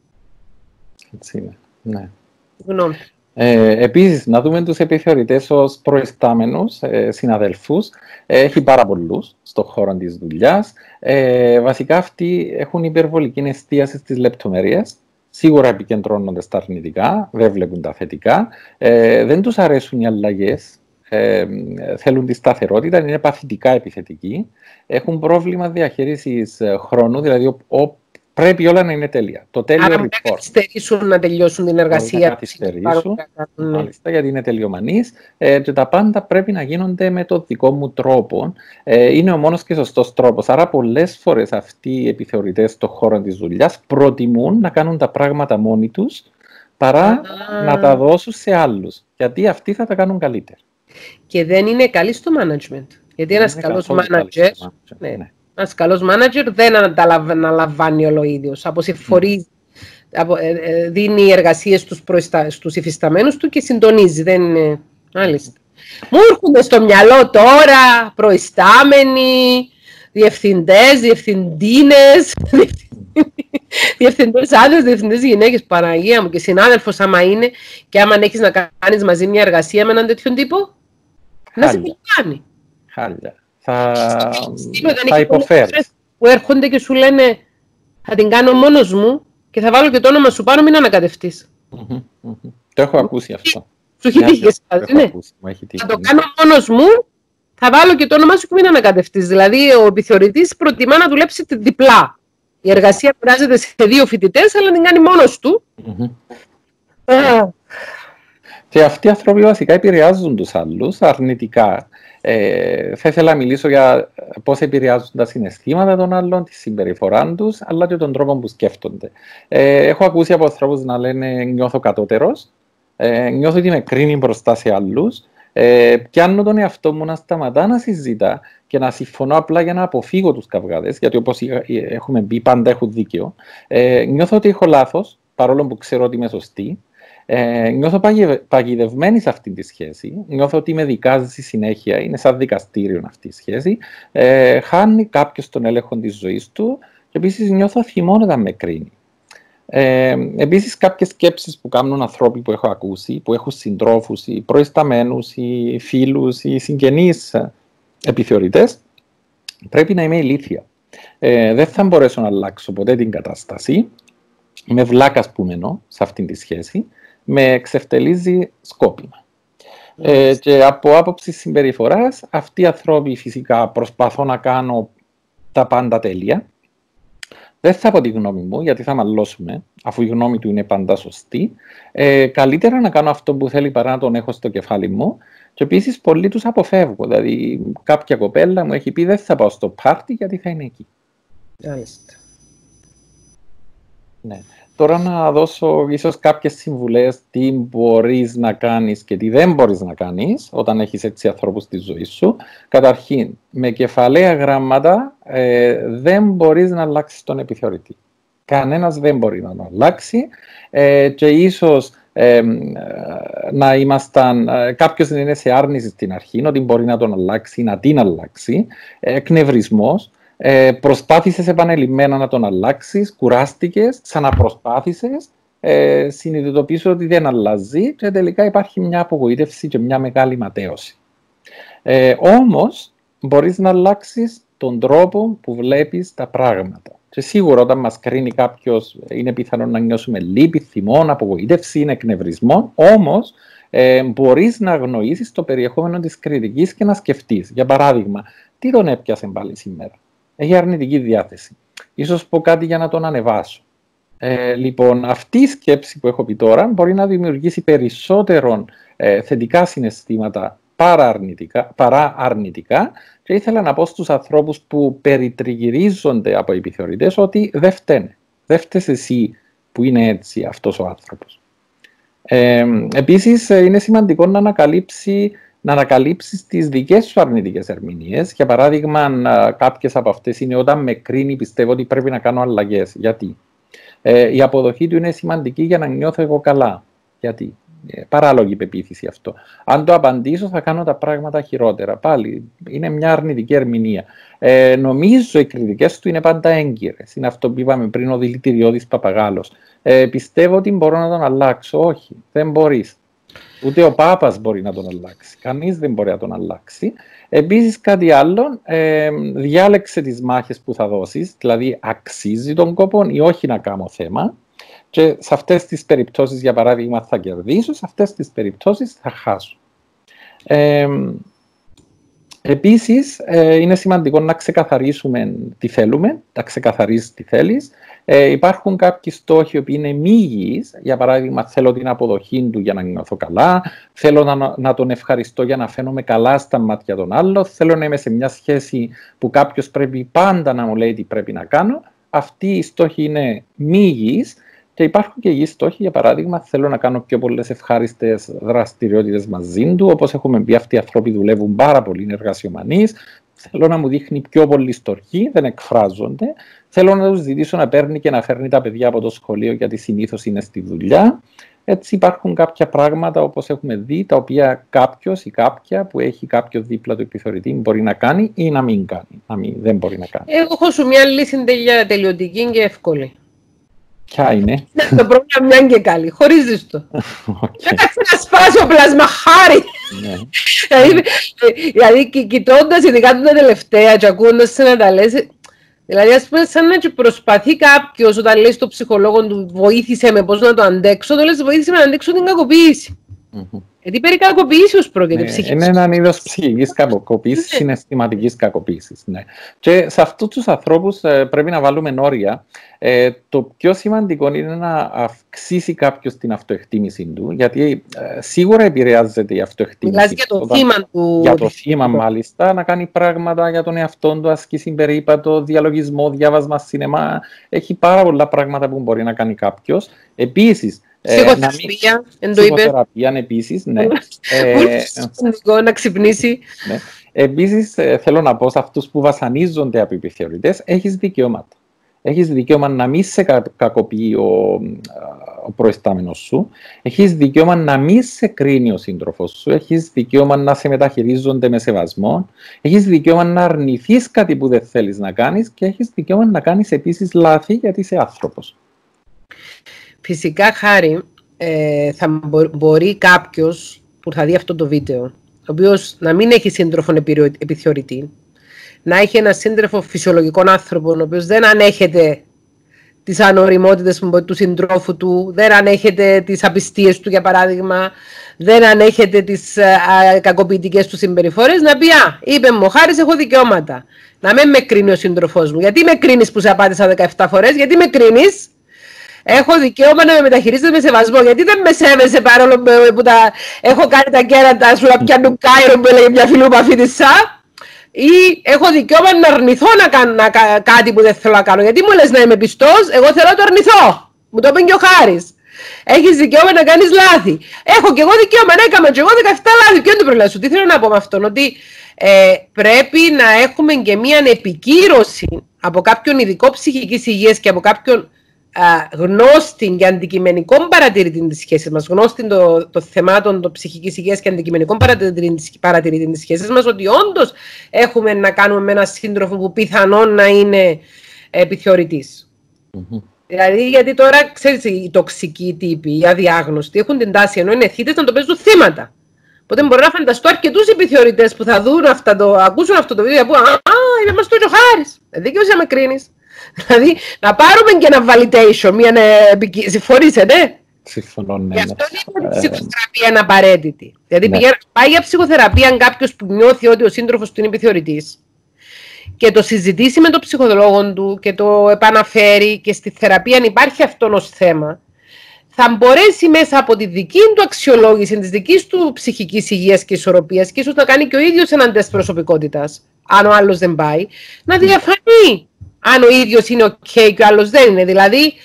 Έτσι είναι, ναι. Γνώμη. Επίσης, να δούμε τους επιθεωρητές ως προϊστάμενους συναδελφούς. Έχει πάρα πολλούς στον χώρο της δουλειάς. Βασικά αυτοί έχουν υπερβολική εστίαση στις λεπτομέρειες. Σίγουρα επικεντρώνονται στα αρνητικά, δεν βλέπουν τα θετικά. Δεν τους αρέσουν οι αλλαγές. Θέλουν τη σταθερότητα, είναι παθητικά επιθετικοί. Έχουν πρόβλημα διαχείρισης χρόνου, δηλαδή πρέπει όλα να είναι τέλεια. Το τέλειο report. Άρα να καθυστερήσουν να τελειώσουν την εργασία. Να καθυστερήσουν, μάλιστα, γιατί είναι τελειομανείς. Και τα πάντα πρέπει να γίνονται με το δικό μου τρόπο. Είναι ο μόνος και σωστός τρόπος. Άρα πολλές φορές αυτοί οι επιθεωρητές στον χώρο της δουλειάς προτιμούν να κάνουν τα πράγματα μόνοι τους παρά να τα δώσουν σε άλλους. Γιατί αυτοί θα τα κάνουν καλύτερα. Και δεν είναι καλοί στο management. Γιατί ένας καλός manager... Ένας καλός manager δεν αναλαμβάνει όλο ο ίδιος. Αποσυμφορεί, δίνει εργασίες στους υφισταμένους του και συντονίζει. Δεν είναι... Μάλιστα. Μου έρχονται στο μυαλό τώρα προϊστάμενοι, διευθυντές, διευθυντίνες, διευθυντές άντρες, διευθυντές γυναίκες, Παναγία μου, και συνάδελφος άμα είναι και άμα έχεις να κάνεις μαζί μια εργασία με έναν τέτοιον τύπο, να σε κάνει. Χάλια. θα υποφέρεις. Που έρχονται και σου λένε θα την κάνω μόνος μου και θα βάλω και το όνομα σου πάνω, μην ανακατευτείς. Το έχω ακούσει αυτό. Σου έχει τύχει, ναι. Θα το κάνω μόνος μου, θα βάλω και το όνομα σου και μην ανακατευτείς. Δηλαδή, ο επιθεωρητής προτιμά να δουλέψει διπλά. Η εργασία μοιράζεται σε 2 φοιτητές, αλλά την κάνει μόνος του. Και αυτοί οι άνθρωποι βασικά επηρεάζουν τους άλλους αρνητικά. Θα ήθελα να μιλήσω για πώς επηρεάζουν τα συναισθήματα των άλλων, τη συμπεριφορά τους, αλλά και τον τρόπο που σκέφτονται. Έχω ακούσει από ανθρώπους να λένε νιώθω κατώτερος, νιώθω ότι με κρίνει μπροστά σε άλλους, πιάνω τον εαυτό μου να σταματά να συζητά και να συμφωνώ απλά για να αποφύγω τους καυγάδες, γιατί όπως έχουμε πει πάντα έχουν δίκαιο. Νιώθω ότι έχω λάθος, παρόλο που ξέρω ότι είμαι σωστή. Νιώθω παγιδευμένη σε αυτή τη σχέση. Νιώθω ότι με δικάζει συνέχεια. Είναι σαν δικαστήριο αυτή η σχέση. Χάνει κάποιος τον έλεγχο της ζωής του και επίσης νιώθω θυμό όταν με κρίνει. Επίσης, κάποιες σκέψεις που κάνουν ανθρώποι που έχω ακούσει, που έχουν συντρόφους ή προϊσταμένους ή φίλους ή συγγενείς επιθεωρητές, πρέπει να είμαι ηλίθια. Δεν θα μπορέσω να αλλάξω ποτέ την κατάσταση. Είμαι βλάκας που μένω σε αυτή τη σχέση. Με εξευτελίζει σκόπιμα. Και από άποψη συμπεριφοράς, αυτοί οι άνθρωποι φυσικά προσπαθώ να κάνω τα πάντα τέλεια. Δεν θα πω τη γνώμη μου, γιατί θα μαλώσουμε, αφού η γνώμη του είναι πάντα σωστή. Καλύτερα να κάνω αυτό που θέλει παρά να τον έχω στο κεφάλι μου. Και επίσης πολλοί τους αποφεύγω. Δηλαδή, κάποια κοπέλα μου έχει πει δεν θα πάω στο πάρτι γιατί θα είναι εκεί. Ναι. Τώρα να δώσω ίσως κάποιες συμβουλές τι μπορείς να κάνεις και τι δεν μπορείς να κάνεις όταν έχεις έτσι ανθρώπους στη ζωή σου. Καταρχήν, με κεφαλαία γράμματα δεν μπορείς να αλλάξεις τον επιθεωρητή. Κανένας δεν μπορεί να τον αλλάξει και ίσως να ήμασταν, κάποιος δεν είναι σε άρνηση στην αρχή ότι μπορεί να τον αλλάξει, να την αλλάξει, εκνευρισμός. Προσπάθησες επανελειμμένα να τον αλλάξεις, κουράστηκες, ξαναπροσπάθησες, συνειδητοποιήσω ότι δεν αλλάζει και τελικά υπάρχει μια απογοήτευση και μια μεγάλη ματέωση. Όμως μπορείς να αλλάξεις τον τρόπο που βλέπεις τα πράγματα. Και σίγουρα όταν μας κρίνει κάποιος είναι πιθανό να νιώσουμε λύπη, θυμό, απογοήτευση, εκνευρισμό, όμως μπορείς να αγνοήσεις το περιεχόμενο της κριτικής και να σκεφτείς. Για παράδειγμα, τι τον έπιασε πάλι σήμερα. Έχει αρνητική διάθεση. Ίσως πω κάτι για να τον ανεβάσω. Λοιπόν, αυτή η σκέψη που έχω πει τώρα μπορεί να δημιουργήσει περισσότερον θετικά συναισθήματα παρά αρνητικά και ήθελα να πω στους ανθρώπους που περιτριγυρίζονται από επιθεωρητές ότι δεν φταίνε. Δεν φταίς εσύ που είναι έτσι αυτός ο άνθρωπος. Επίσης, είναι σημαντικό να ανακαλύψεις τις δικές σου αρνητικές ερμηνείες. Για παράδειγμα, κάποιες από αυτές είναι όταν με κρίνει πιστεύω ότι πρέπει να κάνω αλλαγές. Γιατί? Η αποδοχή του είναι σημαντική για να νιώθω εγώ καλά. Γιατί? Παράλογη πεποίθηση αυτό. Αν το απαντήσω θα κάνω τα πράγματα χειρότερα. Πάλι είναι μια αρνητική ερμηνεία. Νομίζω οι κριτικές του είναι πάντα έγκυρες. Είναι αυτό που είπαμε πριν, ο δηλητηριώδης παπαγάλος. Πιστεύω ότι μπορώ να τον αλλάξω. Όχι, δεν μπορείς. Ούτε ο Πάπας μπορεί να τον αλλάξει. Κανείς δεν μπορεί να τον αλλάξει. Επίσης κάτι άλλο, διάλεξε τις μάχες που θα δώσεις, δηλαδή αξίζει τον κόπο ή όχι να κάνω θέμα. Και σε αυτές τις περιπτώσεις, για παράδειγμα, θα κερδίσω, σε αυτές τις περιπτώσεις θα χάσω. Επίσης, είναι σημαντικό να ξεκαθαρίσουμε τι θέλουμε, να ξεκαθαρίσεις τι θέλεις. Υπάρχουν κάποιοι στόχοι που είναι μη υγιείς. Για παράδειγμα, θέλω την αποδοχή του για να νιώθω καλά, θέλω να τον ευχαριστώ για να φαίνομαι καλά στα μάτια των άλλων, θέλω να είμαι σε μια σχέση που κάποιος πρέπει πάντα να μου λέει τι πρέπει να κάνω. Αυτοί οι στόχοι είναι μη υγιείς. Και υπάρχουν και υγιείς στόχοι, για παράδειγμα, θέλω να κάνω πιο πολλές ευχάριστες δραστηριότητες μαζί του. Όπως έχουμε πει, αυτοί οι άνθρωποι δουλεύουν πάρα πολύ, είναι εργασιομανείς. Θέλω να μου δείχνει πιο πολύ στοργή, δεν εκφράζονται. Θέλω να τους ζητήσω να παίρνει και να φέρνει τα παιδιά από το σχολείο, γιατί συνήθως είναι στη δουλειά. Έτσι υπάρχουν κάποια πράγματα, όπως έχουμε δει, τα οποία κάποιος ή κάποια που έχει κάποιο δίπλα του επιθεωρητή μπορεί να κάνει ή να μην κάνει. Δεν μπορεί να κάνει. Εγώ έχω σου μια λύση τελειωτική και εύκολη. Ποια είναι? Το πρόβλημα μια και καλή. Χωρίζεις το. Δεν θα να σπάσω πλασμαχάρι. Δηλαδή, κοιτώντας ειδικά τα τελευταία και ακούγοντας να τα λες, δηλαδή, ας πούμε, σαν να προσπαθεί κάποιος όταν λέει στον ψυχολόγο του βοήθησε με πώς να το αντέξω, το λες βοήθησε με να αντέξω την κακοποίηση. Γιατί περί κακοποίησεως πρόκειται ψυχικής. Είναι έναν είδος ψυχικής κακοποίησης, συναισθηματικής κακοποίησης. Ναι. Και σε αυτούς τους ανθρώπους πρέπει να βάλουμε όρια. Το πιο σημαντικό είναι να αυξήσει κάποιος την αυτοεκτίμηση του, γιατί σίγουρα επηρεάζεται η αυτοεκτίμηση. Μιλάς για το θύμα του. Για το θύμα, μάλιστα, να κάνει πράγματα για τον εαυτό του, ασκήσει περίπατο, διαλογισμό, διάβασμα, σινεμά. Έχει πάρα πολλά πράγματα που μπορεί να κάνει κάποιος. Επίσης, ψυχοθεραπεία, ψυχοθεραπεία επίσης, ναι. Να ξυπνήσει. Ναι. Επίσης, θέλω να πω σε αυτούς που βασανίζονται από επιθεωρητές, έχεις δικαιώματα. Έχεις δικαίωμα να μην σε κακοποιεί ο προϊστάμενος σου. Έχεις δικαίωμα να μην σε κρίνει ο σύντροφος σου. Έχεις δικαίωμα να σε μεταχειρίζονται με σεβασμό. Έχεις δικαίωμα να αρνηθείς κάτι που δεν θέλεις να κάνεις και έχεις δικαίωμα να κάνεις επίσης λάθη γιατί είσαι άνθρωπος. Φυσικά, Χάρη, θα μπορεί κάποιος που θα δει αυτό το βίντεο, ο οποίος να μην έχει σύντροφο επιθεωρητή, να έχει ένα σύντροφο φυσιολογικών άνθρωπων, ο οποίος δεν ανέχεται τις ανοριμότητες του συντρόφου του, δεν ανέχεται τις απιστίες του, για παράδειγμα, δεν ανέχεται τις κακοποιητικές του συμπεριφορές, να πει είπε μου, Χάρης, έχω δικαιώματα. Να μην με κρίνει ο σύντροφός μου. Γιατί με κρίνεις που σε απάτησα 17 φορές, γιατί με κρίνεις? Έχω δικαίωμα να με μεταχειρίζεται με σεβασμό. Γιατί δεν με σέβεσαι παρόλο που έχω κάνει τα κέρατα σου να πιάνουν κάιρο που έλεγε μια φίλου παφίτισσα? Ή έχω δικαίωμα να αρνηθώ να κάνω κάτι που δεν θέλω να κάνω? Γιατί μου λες να είμαι πιστός? Εγώ θέλω να το αρνηθώ. Μου το είπε και ο Χάρης. Έχεις δικαίωμα να κάνεις λάθη. Έχω και εγώ δικαίωμα να έκανα και εγώ 17 λάθη. Ποιο είναι το πρόβλημα σου? Τι θέλω να πω με αυτόν? Ότι πρέπει να έχουμε και μια επικύρωση από κάποιον ειδικό ψυχικής υγείας και από κάποιον γνώστη και αντικειμενικών παρατηρητή της σχέσης μας, γνώστη των θεμάτων των ψυχικής υγείας και αντικειμενικών παρατηρητή της σχέσης μας, ότι όντως έχουμε να κάνουμε με έναν σύντροφο που πιθανόν να είναι επιθεωρητής. Δηλαδή, γιατί τώρα, ξέρεις, οι τοξικοί τύποι, οι αδιάγνωστοι, έχουν την τάση ενώ είναι θύτες να το παίζουν θύματα. Οπότε μπορώ να φανταστώ αρκετούς επιθεωρητές που θα δουν ακούσουν αυτό το βίντεο που είπε μας το ο Χάρης, δίκαιος να με κρίνεις. Δηλαδή, να πάρουμε και ένα validation, μια συμφωνήσετε? Συμφωνώ, ναι. Γι' αυτό είναι ότι η ψυχοθεραπεία είναι απαραίτητη. Δηλαδή, πάει για ψυχοθεραπεία κάποιος που νιώθει ότι ο σύντροφος του είναι επιθεωρητής και το συζητήσει με τον ψυχολόγο του και το επαναφέρει και στη θεραπεία αν υπάρχει αυτό ως θέμα, θα μπορέσει μέσα από τη δική του αξιολόγηση, της δικής του ψυχικής υγείας και ισορροπίας και ίσως να κάνει και ο ίδιος έναν τεστ προσωπικότητας, αν ο άλλος δεν πάει, να διαφανεί αν ο ίδιος είναι ok και ο άλλος δεν είναι. Δηλαδή,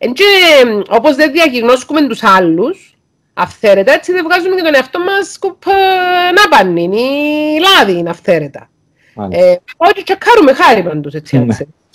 όπως δεν διαγνώσκουμε τους άλλους αυθαίρετα, έτσι δεν βγάζουμε και τον εαυτό μας να πάνε, είναι λάδι, είναι αυθαίρετα. Όχι, τσακάρουμε Χάρη παντούς, έτσι.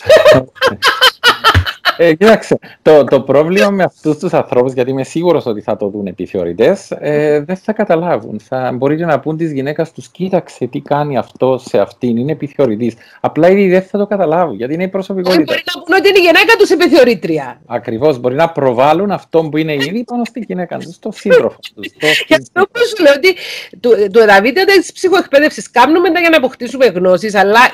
Κοίταξε, το πρόβλημα με αυτούς τους ανθρώπους, γιατί είμαι σίγουρος ότι θα το δουν επιθεωρητές, δεν θα καταλάβουν. Θα μπορείτε να πούν της γυναίκας τους, κοίταξε τι κάνει αυτό σε αυτήν, είναι επιθεωρητής. Απλά ήδη δεν θα το καταλάβουν, γιατί είναι η προσωπικότητα. Μπορεί να πούν ότι είναι η γυναίκα τους επιθεωρήτρια. Ακριβώς, μπορεί να προβάλλουν αυτό που είναι ήδη πάνω στη γυναίκα τους, στο σύντροφο τους. Γι' αυτό που σου λέω ότι τα βίντεο της ψυχοεκπαίδευσης κάνουμε για να αποκτήσουμε γνώσεις, αλλά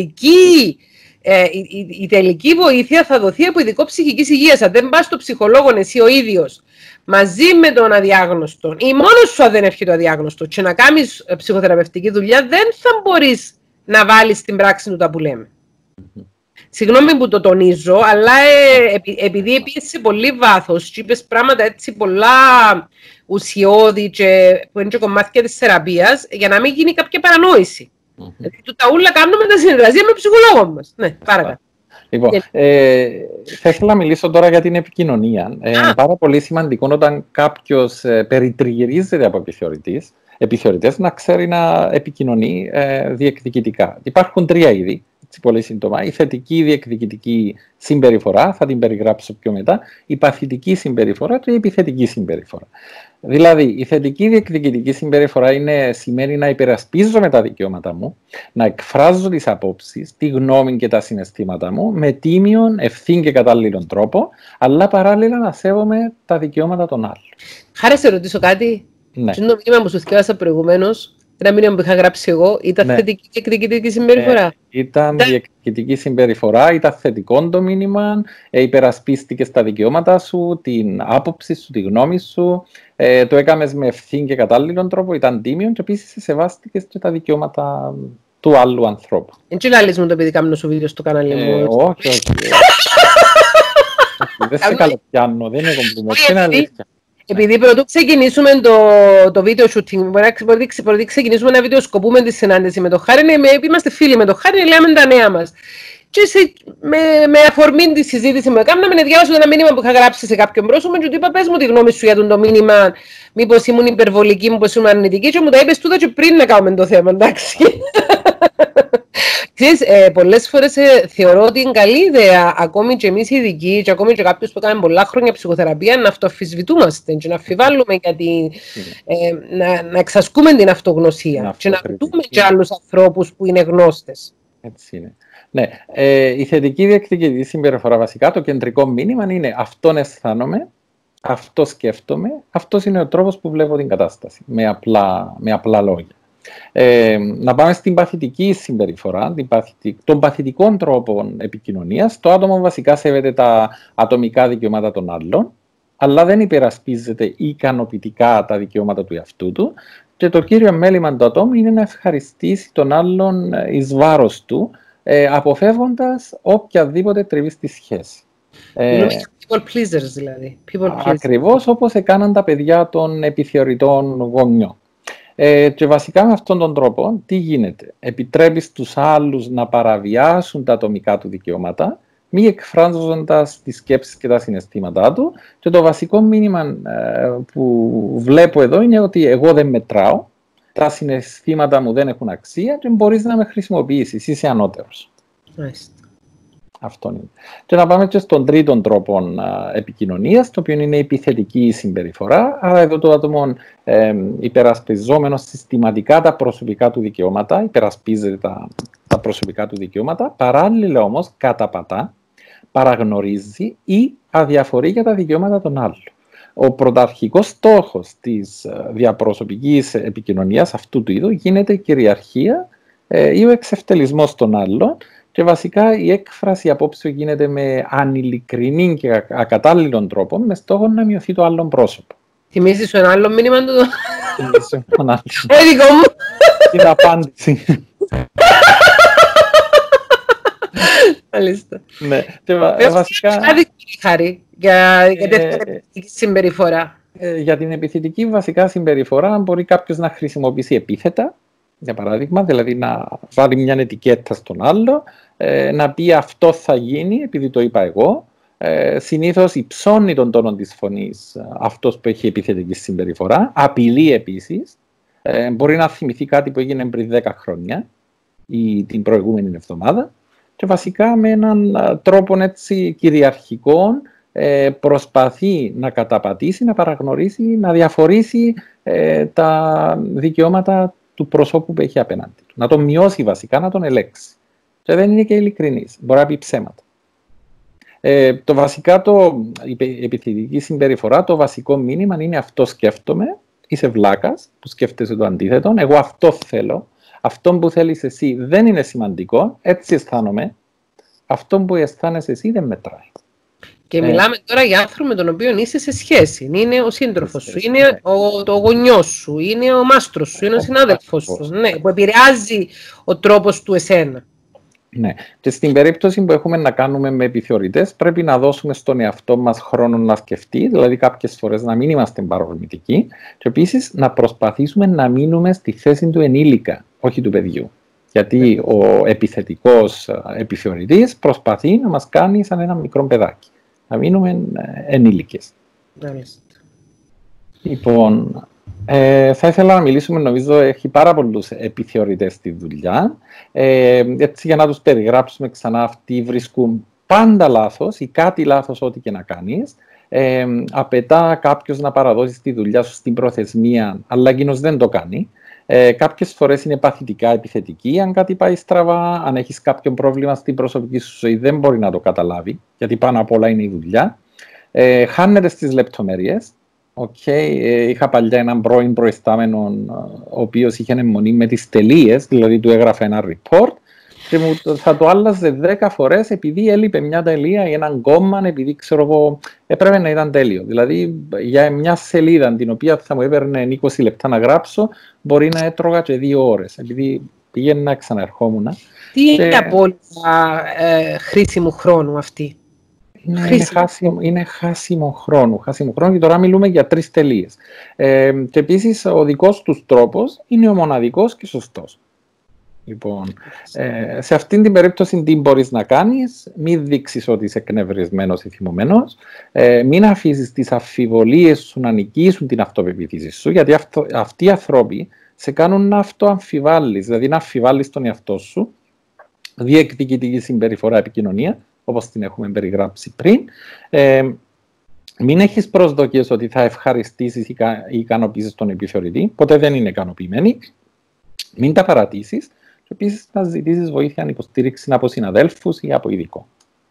η τελική βοήθεια θα δοθεί από ειδικό ψυχικής υγείας. Αν δεν πας στο ψυχολόγο εσύ ο ίδιος μαζί με τον αδιάγνωστο ή μόνος σου αν δεν έρχεται ο αδιάγνωστο και να κάνεις ψυχοθεραπευτική δουλειά, δεν θα μπορείς να βάλεις στην πράξη του τα που λέμε. Συγγνώμη που το τονίζω, αλλά επειδή επίσης σε πολύ βάθος και είπες πράγματα έτσι πολλά ουσιώδη και που είναι και κομμάτια της θεραπείας, για να μην γίνει κάποια παρανόηση. Δηλαδή, τα ούλα κάνουμε τα συνεργασία με ψυχολόγο μας. Ναι, παρακάτω. Λοιπόν, θα ήθελα να μιλήσω τώρα για την επικοινωνία. Πάρα πολύ σημαντικό όταν κάποιος περιτριγυρίζεται από επιθεωρητές να ξέρει να επικοινωνεί διεκδικητικά. Υπάρχουν τρία είδη, έτσι πολύ σύντομα. Η θετική διεκδικητική συμπεριφορά, θα την περιγράψω πιο μετά, η παθητική συμπεριφορά και η επιθετική συμπεριφορά. Δηλαδή, η θετική διεκδικητική συμπεριφορά σημαίνει να υπερασπίζομαι τα δικαιώματα μου, να εκφράζω τις απόψεις, τη γνώμη και τα συναισθήματα μου με τίμιον, ευθύν και κατάλληλον τρόπο, αλλά παράλληλα να σέβομαι τα δικαιώματα των άλλων. Χάρη, σε ρωτήσω κάτι. Ναι. Και το μήνυμα που σου θυκεύασα προηγουμένως, ένα μήνυμα που είχα γράψει εγώ, ήταν θετική και εκδικητική συμπεριφορά. Ήταν διεκδικητική συμπεριφορά, ήταν θετικό το μήνυμα, υπερασπίστηκε στα δικαιώματα σου, την άποψη σου, τη γνώμη σου, το έκαμες με ευθύνη και κατάλληλον τρόπο, ήταν τίμιο και επίσης σεβάστηκες και τα δικαιώματα του άλλου ανθρώπου. Δεν λες μου το επειδή κάνω σου βίντεο στο κανάλι μου. Όχι. Δεν σε καλοπιάνω, δεν είναι κομπλιμέντ, είναι αλήθεια. Επειδή πρωτού ξεκινήσουμε το βίντεο shooting, πρωτού ξεκινήσουμε να βιντεοσκοπούμε τη συνάντηση με το Χάρη, είμαστε φίλοι με το Χάρη, λέμε τα νέα μας. Και με αφορμή τη συζήτηση που έκανα, με διάβασα ένα μήνυμα που είχα γράψει σε κάποιον πρόσωπο και του είπα: πες μου τη γνώμη σου για το μήνυμα, μήπως ήμουν υπερβολική, μήπως ήμουν αρνητική, και μου τα είπες τούτα και πριν να κάνουμε το θέμα, εντάξει. Ξέρεις, πολλές φορές θεωρώ ότι είναι καλή ιδέα, ακόμη και εμείς οι ειδικοί και ακόμη και κάποιος που έκανε πολλά χρόνια ψυχοθεραπεία, να αυτοαμφισβητούμαστε και να αμφιβάλλουμε γιατί να εξασκούμε την αυτογνωσία και να δούμε και άλλους ανθρώπους που είναι γνώστες. Έτσι είναι. Ναι, η θετική διεκδικητική συμπεριφορά, βασικά το κεντρικό μήνυμα είναι αυτόν αισθάνομαι, αυτό σκέφτομαι, αυτός είναι ο τρόπος που βλέπω την κατάσταση, με απλά λόγια. Να πάμε στην παθητική συμπεριφορά, των παθητικών τρόπων επικοινωνίας. Το άτομο βασικά σέβεται τα ατομικά δικαιώματα των άλλων, αλλά δεν υπερασπίζεται ικανοποιητικά τα δικαιώματα του εαυτού του, και το κύριο μέλημα του ατόμου είναι να ευχαριστήσει τον άλλον εις βάρος του, αποφεύγοντας οποιαδήποτε τριβή στη σχέση. People pleasers δηλαδή. Ακριβώς όπως έκαναν τα παιδιά των επιθεωρητών γονιών. Και βασικά με αυτόν τον τρόπο τι γίνεται? Επιτρέπει στους άλλους να παραβιάσουν τα ατομικά του δικαιώματα, μη εκφράζοντας τις σκέψεις και τα συναισθήματά του, και το βασικό μήνυμα που βλέπω εδώ είναι ότι εγώ δεν μετράω, τα συναισθήματα μου δεν έχουν αξία και μπορείς να με χρησιμοποιήσεις, είσαι ανώτερος. Αυτό είναι. Και να πάμε και στον τρίτον τρόπο επικοινωνίας, το οποίο είναι η επιθετική συμπεριφορά. Άρα εδώ το άτομο υπερασπιζόμενο συστηματικά τα προσωπικά του δικαιώματα, υπερασπίζεται τα προσωπικά του δικαιώματα, παράλληλα όμως καταπατά, παραγνωρίζει ή αδιαφορεί για τα δικαιώματα των άλλων. Ο πρωταρχικός στόχος της διαπροσωπικής επικοινωνίας αυτού του είδους γίνεται η κυριαρχία ή ο εξευτελισμός των άλλων, και βασικά η έκφραση απόψεων γίνεται με ανηλικρινή και ακατάλληλων τρόπων, με στόχο να μειωθεί το άλλο πρόσωπο. Θυμίζεις ένα άλλο μήνυμα του? Θυμίζεις ένα άλλο. Δικό μου. Την απάντηση. Μάλιστα. Ναι, και βασικά... Χάρη, για την επιθετική συμπεριφορά. Για την επιθετική βασικά συμπεριφορά μπορεί κάποιος να χρησιμοποιήσει επίθετα, για παράδειγμα, δηλαδή να βάλει μια ετικέτα στον άλλο, να πει αυτό θα γίνει επειδή το είπα εγώ. Συνήθως υψώνει τον τόνο της φωνής αυτός που έχει επιθετική συμπεριφορά, απειλεί επίσης, μπορεί να θυμηθεί κάτι που έγινε πριν 10 χρόνια ή την προηγούμενη εβδομάδα, και βασικά με έναν τρόπο έτσι κυριαρχικό προσπαθεί να καταπατήσει, να παραγνωρίσει, να διαφορήσει τα δικαιώματα του προσώπου που έχει απέναντι του. Να τον μειώσει βασικά, να τον ελέξει. Και δεν είναι και ειλικρινής. Μπορεί να πει ψέματα. Το βασικά, η επιθετική συμπεριφορά, το βασικό μήνυμα είναι αυτό σκέφτομαι, είσαι βλάκας, που σκέφτεσαι το αντίθετο, εγώ αυτό θέλω, αυτό που θέλεις εσύ δεν είναι σημαντικό, έτσι αισθάνομαι, αυτό που αισθάνεσαι εσύ δεν μετράει. Και μιλάμε τώρα για άνθρωπο με τον οποίο είσαι σε σχέση. Είναι ο σύντροφος σου, είναι το γονιός σου, είναι ο μάστρος σου, είναι ο συνάδελφος σου, ναι, που επηρεάζει ο τρόπος του εσένα. Ναι. Και στην περίπτωση που έχουμε να κάνουμε με επιθεωρητές, πρέπει να δώσουμε στον εαυτό μας χρόνο να σκεφτεί, δηλαδή κάποιες φορές να μην είμαστε παρορμητικοί, και επίσης να προσπαθήσουμε να μείνουμε στη θέση του ενήλικα, όχι του παιδιού. Γιατί ο επιθετικός επιθεωρητής προσπαθεί να μας κάνει σαν ένα μικρό παιδάκι. Να μείνουμε ενήλικες. Λοιπόν, θα ήθελα να μιλήσουμε, νομίζω έχει πάρα πολλούς επιθεωρητές στη δουλειά. Έτσι για να τους περιγράψουμε ξανά, αυτοί βρίσκουν πάντα λάθος ή κάτι λάθος ό,τι και να κάνεις. Απαιτά κάποιος να παραδώσει τη δουλειά σου στην προθεσμία, αλλά εκείνος δεν το κάνει. Κάποιες φορές είναι παθητικά επιθετική, αν κάτι πάει στραβά, αν έχεις κάποιο πρόβλημα στην προσωπική σου ζωή δεν μπορεί να το καταλάβει, γιατί πάνω απ' όλα είναι η δουλειά. Χάνεται στις λεπτομέρειες, Είχα παλιά έναν πρώην προϊστάμενο, ο οποίος είχε αιμονή με τις τελείες, δηλαδή του έγραφε ένα report και θα το άλλαζε 10 φορές επειδή έλειπε μια τελεία ή έναν κόμμα, επειδή ξέρω εγώ έπρεπε να ήταν τέλειο. Δηλαδή για μια σελίδα την οποία θα μου έπαιρνε 20 λεπτά να γράψω, μπορεί να έτρωγα και 2 ώρες, επειδή πήγαινα ξαναερχόμουν. Τι είναι απόλυτα χρήσιμου χρόνου αυτή? Είναι χάσιμο χρόνου και τώρα μιλούμε για 3 τελείες. Και επίσης ο δικός τους τρόπος είναι ο μοναδικός και σωστός. Λοιπόν, σε αυτήν την περίπτωση τι μπορείς να κάνεις? Μην δείξεις ότι είσαι εκνευρισμένος ή θυμωμένος, μην αφήσεις τις αμφιβολίες σου να νικήσουν την αυτοπεποίθηση σου, γιατί αυτοί οι άνθρωποι σε κάνουν να αυτοαμφιβάλλεις, δηλαδή να αμφιβάλλεις τον εαυτό σου, διεκδικητική συμπεριφορά, επικοινωνία, όπως την έχουμε περιγράψει πριν. Μην έχεις προσδοκίες ότι θα ευχαριστήσεις ή ικανοποιήσεις τον επιθεωρητή, ποτέ δεν είναι ικανοποιημένοι. Μην τα παρατήσεις και επίσης να ζητήσεις βοήθεια, αν υποστήριξη από συναδέλφους ή από ειδικό.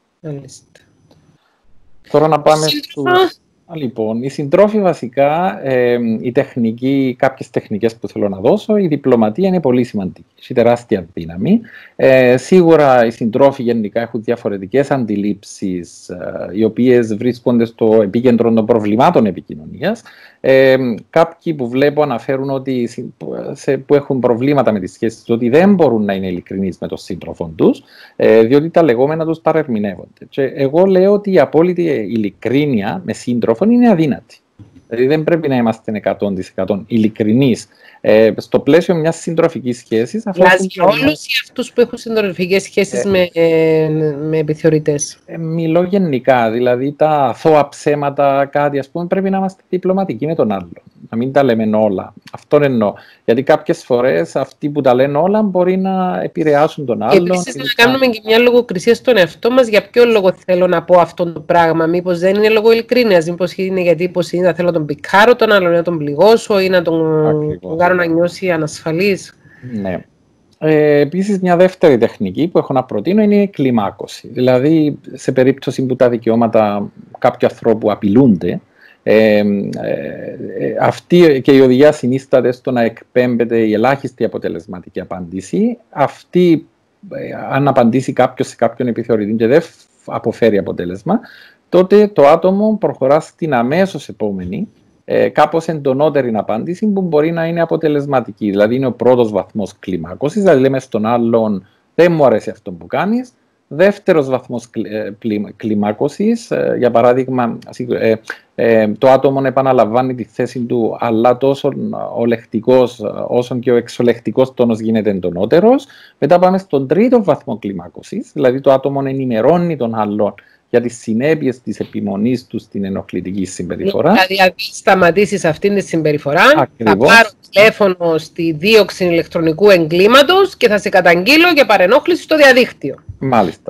Τώρα να πάμε στους... Λοιπόν, οι συντρόφοι βασικά, κάποιες τεχνικές που θέλω να δώσω, η διπλωματία είναι πολύ σημαντική, έχει τεράστια δύναμη. Σίγουρα οι συντρόφοι γενικά έχουν διαφορετικές αντιλήψεις, οι οποίες βρίσκονται στο επίκεντρο των προβλημάτων επικοινωνίας. Κάποιοι που βλέπω αναφέρουν ότι που έχουν προβλήματα με τις σχέσεις, ότι δεν μπορούν να είναι ειλικρινείς με τον σύντροφο τους, διότι τα λεγόμενα τους παρερμηνεύονται. Και εγώ λέω ότι η απόλυτη ειλικρίνεια με σύντροφο είναι αδύνατη. Δηλαδή δεν πρέπει να είμαστε 100% ειλικρινείς στο πλαίσιο μιας συντροφικής σχέσης. Μιλάς για όλους ή αυτούς που έχουν συντροφικές σχέσεις με επιθεωρητές? Μιλώ γενικά, δηλαδή τα αθώα ψέματα, κάτι, ας πούμε, πρέπει να είμαστε διπλωματικοί με τον άλλο. Να μην τα λέμε όλα. Αυτόν εννοώ. Γιατί κάποιες φορές αυτοί που τα λένε όλα μπορεί να επηρεάσουν τον άλλον. Και επίσης να κάνουμε και μια λογοκρισία στον εαυτό μας. Για ποιο λόγο θέλω να πω αυτό το πράγμα? Μήπως δεν είναι λόγω ειλικρίνειας? Μήπως είναι γιατί θα θέλω να τον πικάρω τον άλλον, να τον πληγώσω ή να τον κάνω να νιώσει ανασφαλής? Ναι. Επίσης, μια δεύτερη τεχνική που έχω να προτείνω είναι η κλιμάκωση. Δηλαδή, σε περίπτωση που τα δικαιώματα κάποιου ανθρώπου απειλούνται, αυτή και η οδηγία συνίσταται στο να εκπέμπεται η ελάχιστη αποτελεσματική απάντηση. Αυτή, αν απαντήσει κάποιος σε κάποιον επιθεωρητή και δεν αποφέρει αποτέλεσμα, τότε το άτομο προχωρά στην αμέσως επόμενη, κάπως εντονότερη απάντηση που μπορεί να είναι αποτελεσματική. Δηλαδή είναι ο πρώτος βαθμός κλιμάκωσης, δηλαδή λέμε στον άλλον δεν μου αρέσει αυτό που κάνεις. Δεύτερος βαθμός κλιμάκωσης, για παράδειγμα, το άτομο επαναλαμβάνει τη θέση του, αλλά τόσο ο λεκτικός όσο και ο εξολεκτικός τόνος γίνεται εντονότερος. Μετά πάμε στον τρίτο βαθμό κλιμάκωσης, δηλαδή το άτομο ενημερώνει τον άλλον για τις συνέπειες της επιμονής του στην ενοχλητική συμπεριφορά. Δηλαδή, αν σταματήσεις αυτήν τη συμπεριφορά, ακριβώς, θα πάρω τηλέφωνο στη δίωξη ηλεκτρονικού εγκλήματος και θα σε καταγγείλω για παρενόχληση στο διαδίκτυο. Μάλιστα.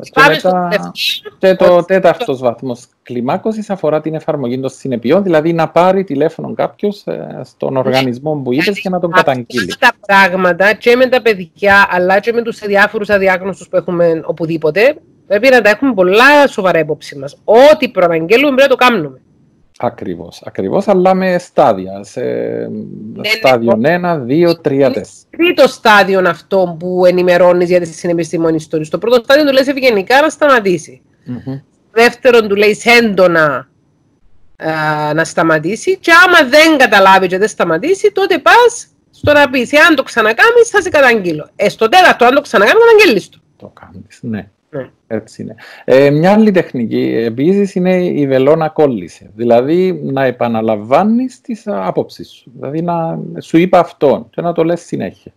Και το τέταρτος βαθμός κλιμάκωσης αφορά την εφαρμογή των συνεπειών, δηλαδή να πάρει τηλέφωνο κάποιος στον οργανισμό που είπες και να τον καταγγείλει. Αυτά τα πράγματα και με τα παιδιά, αλλά και με τους διάφορους αδιάγνωστους που έχουμε οπουδήποτε, πρέπει να τα έχουμε πολλά σοβαρά υπόψη μας. Ό,τι προαναγγέλουμε πρέπει να το κάνουμε. Ακριβώς, αλλά με στάδια. Στάδιο 1, 2, 3, 4. Τρίτο στάδιο αυτό που ενημερώνεις για τις συνεπιστήμονες ιστορίες. Το πρώτο στάδιο του λες ευγενικά να σταματήσει. Δεύτερον του λέει έντονα να σταματήσει. Και άμα δεν καταλάβει και δεν σταματήσει, τότε πας στο να πεις, αν το ξανακάνεις θα σε καταγγείλω. Στο τέταρτο, αν το ξανακάνεις, καταγγέλεις το. Το κάνεις, ναι. Έτσι είναι. Μια άλλη τεχνική επίσης είναι η βελόνα κόλληση. Δηλαδή να επαναλαμβάνεις τις απόψεις σου. Δηλαδή να σου είπα αυτό και να το λες συνέχεια.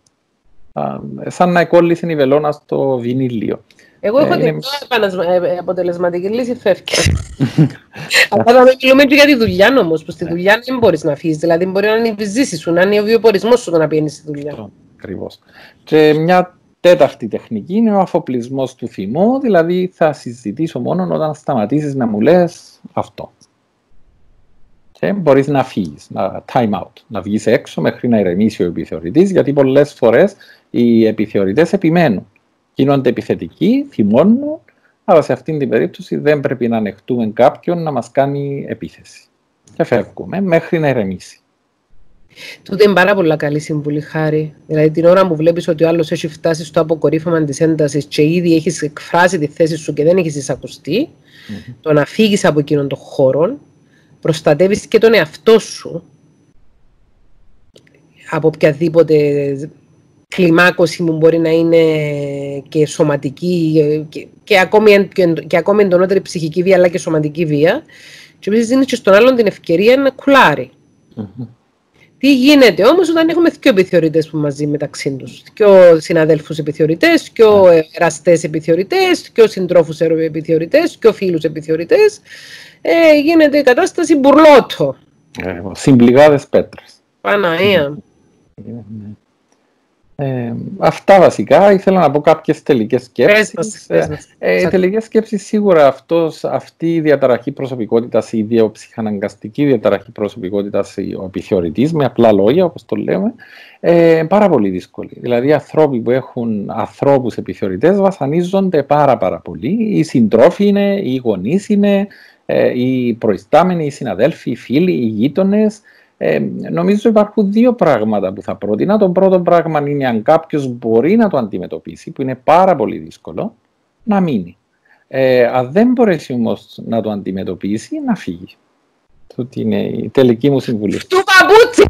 Σαν να κόλλησε η βελόνα στο βινίλιο. Εγώ έχω την πιο αποτελεσματική λύση, φεύγει. Αλλά θα μιλούμε και για τη δουλειά όμως, που στη δουλειά δεν μπορείς να αφήσεις. Δηλαδή μπορεί να είναι η ζήση σου, να είναι ο βιοπορισμός σου το να πηγαίνεις στη δουλειά. Ακριβώς. Και μια τέταρτη τεχνική είναι ο αφοπλισμός του θυμού, δηλαδή θα συζητήσω μόνο όταν σταματήσεις να μου λες αυτό. Και μπορείς να φύγεις, να time out, να βγεις έξω μέχρι να ηρεμήσει ο επιθεωρητής, γιατί πολλές φορές οι επιθεωρητές επιμένουν. Γίνονται επιθετικοί, θυμώνουν, αλλά σε αυτήν την περίπτωση δεν πρέπει να ανεχτούμε κάποιον να μας κάνει επίθεση. και φεύγουμε μέχρι να ηρεμήσει. Τούτε είναι πάρα πολλά καλή συμβουλή, Χάρη. Δηλαδή την ώρα που βλέπεις ότι ο άλλος έχει φτάσει στο αποκορύφωμα της έντασης και ήδη έχεις εκφράσει τη θέση σου και δεν έχεις εισακουστεί, το να φύγεις από εκείνον τον χώρο, προστατεύεις και τον εαυτό σου από οποιαδήποτε κλιμάκωση που μπορεί να είναι και σωματική και ακόμη εντονότερη ψυχική βία αλλά και σωματική βία, και επίσης δίνεις και στον άλλον την ευκαιρία να κουλάρει. Τι γίνεται όμως όταν έχουμε δύο επιθεωρητές που μαζί μεταξύ τους, δύο συναδέλφους επιθεωρητές, δύο εραστές επιθεωρητές, δύο συντρόφους επιθεωρητές, δύο φίλους επιθεωρητές, γίνεται η κατάσταση μπουρλότο. Συμπληγάδες πέτρες. Παναία. Αυτά βασικά. Ήθελα να πω κάποιες τελικές σκέψεις. Τελικές σκέψεις, σίγουρα αυτή η διαταραχή προσωπικότητας, η ιδιοψυχαναγκαστική διαταραχή προσωπικότητας, ο επιθεωρητής, με απλά λόγια όπως το λέμε, πάρα πολύ δύσκολη. Δηλαδή άνθρωποι που έχουν ανθρώπους επιθεωρητές βασανίζονται πάρα πολύ. Οι συντρόφοι είναι, οι γονείς είναι, οι προϊστάμενοι, οι συναδέλφοι, οι φίλοι, οι γείτονες. Νομίζω υπάρχουν δύο πράγματα που θα πρότεινα. Το πρώτο πράγμα είναι αν κάποιος μπορεί να το αντιμετωπίσει, που είναι πάρα πολύ δύσκολο, να μείνει. Αν δεν μπορέσει όμως να το αντιμετωπίσει, να φύγει. Αυτή είναι η τελική μου συμβουλή. Του παπούτσι!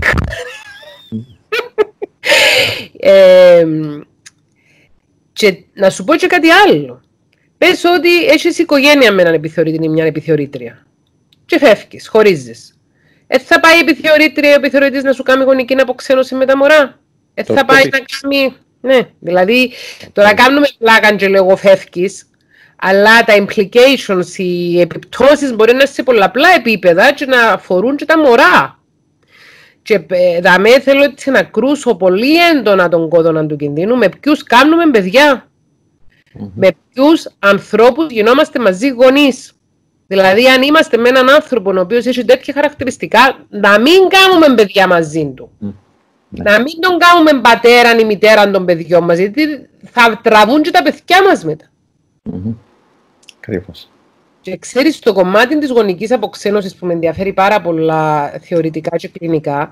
Και να σου πω και κάτι άλλο. Πες ότι έχεις οικογένεια με έναν επιθεωρητή ή μια επιθεωρήτρια και φεύγεις, χωρίζεις. Θα πάει η επιθεωρήτρια ή ο επιθεωρητής να σου κάνει γονική αποξένωση με τα μωρά. Θα πάει να κάνει... Ναι, δηλαδή τώρα κάνουμε πλάκα και λέγω φεύγεις, αλλά τα implications, οι επιπτώσεις μπορεί να είναι σε πολλαπλά επίπεδα και να αφορούν και τα μωρά. Και δαμέ θέλω έτσι να κρούσω πολύ έντονα τον κόδωνα του κινδύνου με ποιους κάνουμε παιδιά. Με ποιους ανθρώπους γινόμαστε μαζί γονείς. Δηλαδή, αν είμαστε με έναν άνθρωπο ο οποίος έχει τέτοια χαρακτηριστικά, να μην κάνουμε παιδιά μαζί του. Να μην τον κάνουμε πατέρα ή μητέρα των παιδιών μας, γιατί θα τραβούν και τα παιδιά μας μετά. Ακριβώς. Και ξέρεις, το κομμάτι της γονικής αποξένωσης που με ενδιαφέρει πάρα πολλά θεωρητικά και κλινικά,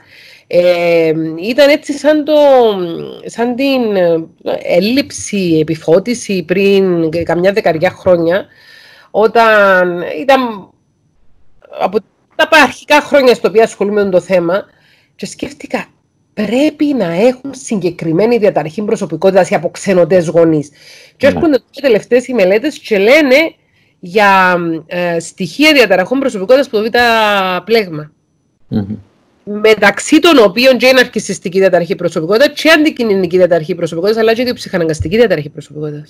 ήταν έτσι σαν την έλλειψη, επιφώτιση πριν καμιά δεκαριά χρόνια, όταν ήταν από τα αρχικά χρόνια στο οποίο ασχολούμαι με το θέμα και σκέφτηκα πρέπει να έχουν συγκεκριμένη διαταραχή προσωπικότητας οι αποξενωτές γονείς. Και έρχονται οι τελευταίες οι μελέτες και λένε για στοιχεία διαταραχών προσωπικότητας που το β' πλέγμα. Μεταξύ των οποίων και είναι αρκισιστική διαταραχή προσωπικότητας και αντικοινωνική διαταραχή προσωπικότητας, αλλά και η ψυχαναγκαστική διαταραχή προσωπικότητας.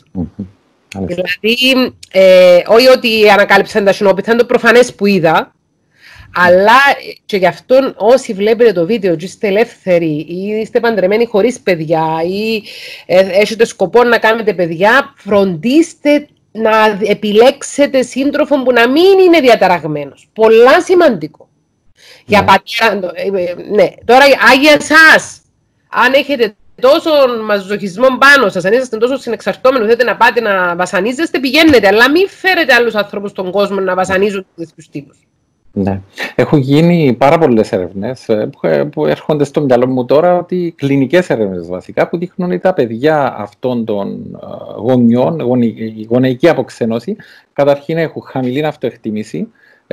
Δηλαδή, όχι ότι ανακάλυψαν τα συνόπιθα, είναι το προφανές που είδα, αλλά και γι' αυτό όσοι βλέπετε το βίντεο και είστε ελεύθεροι ή είστε παντρεμένοι χωρίς παιδιά ή έχετε σκοπό να κάνετε παιδιά, φροντίστε να επιλέξετε σύντροφο που να μην είναι διαταραγμένος. Πολλά σημαντικό. Για πατέρα, ναι. Τώρα, άγια εσάς, αν έχετε τόσο μαζοχισμό πάνω σας, αν είσαστε τόσο συνεξαρτώμενοι, θέλετε να πάτε να βασανίζεστε, πηγαίνετε, αλλά μην φέρετε άλλους ανθρώπους στον κόσμο να βασανίζουν τέτοιους τύπους. Ναι. Έχουν γίνει πάρα πολλές έρευνες που έρχονται στο μυαλό μου τώρα, ότι κλινικές έρευνες βασικά, που δείχνουν ότι τα παιδιά αυτών των γονιών, η γονεϊκή αποξένωση, καταρχήν έχουν χαμηλή αυτοεκτίμηση,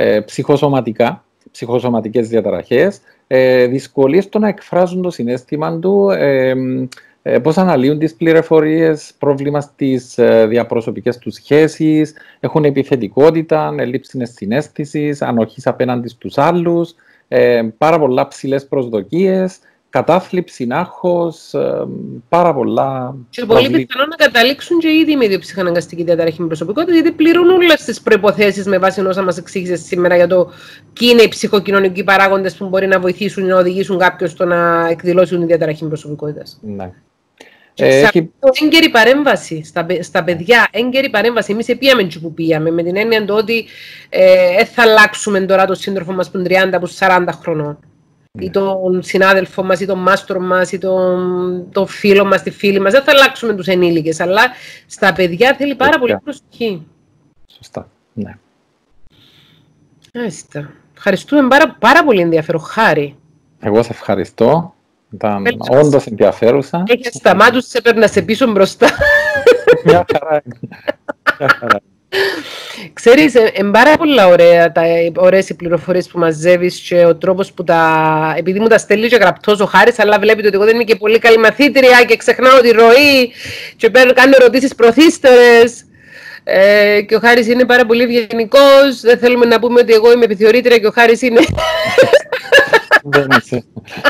ψυχοσωματικές διαταραχές, δυσκολίες στο να εκφράζουν το συναίσθημα του, πώς αναλύουν τις πληροφορίες, πρόβλημα στις διαπροσωπικές τους σχέσεις, έχουν επιθετικότητα, έλλειψη συναίσθησης, ανοχής απέναντι στους άλλους, πάρα πολλά ψηλές προσδοκίες, κατάθλιψη, άγχος, πάρα πολλά. Και πολύ πιθανό να καταλήξουν και ήδη με ιδιοψυχαναγκαστική διαταραχή προσωπικότητα, γιατί πληρούν όλες τις προϋποθέσεις με βάση όσα μας εξήγησε σήμερα για το ποιοι είναι οι ψυχοκοινωνικοί παράγοντες που μπορεί να βοηθήσουν ή να οδηγήσουν κάποιον στο να εκδηλώσουν τη διαταραχή προσωπικότητας. Ναι. Έγκαιρη παρέμβαση στα παιδιά, έγκαιρη παρέμβαση. Εμείς πήγαμε και που πήγαμε, με την έννοια το ότι θα αλλάξουμε τώρα τον σύντροφο μας που είναι 30, που 40 χρονών. Ή τον συνάδελφο μας, ή τον μάστρο μας, ή τον φίλο μας, τη φίλη μας. Δεν θα αλλάξουμε τους ενήλικες, αλλά στα παιδιά θέλει πάρα πολύ προσοχή. Σωστά, ναι. Άστα. Ευχαριστούμε πάρα πολύ ενδιαφέρον. Χάρη. Εγώ σε ευχαριστώ. Ήταν όντως ενδιαφέρουσα. Έχεις σταμάτους, σε έπαιρνα σε πίσω μπροστά. Μια χαρά. Ξέρεις, είναι πάρα πολλά ωραίες οι πληροφορίες που μαζεύεις και ο τρόπος που επειδή μου τα στέλνει και γραπτός ο Χάρης, αλλά βλέπετε ότι εγώ δεν είμαι και πολύ καλή μαθήτρια και ξεχνάω τη ροή και κάνω ερωτήσεις προθύστερες. Και ο Χάρης είναι πάρα πολύ ευγενικός. Δεν θέλουμε να πούμε ότι εγώ είμαι επιθεωρήτρια και ο Χάρης είναι... Δεν είσαι.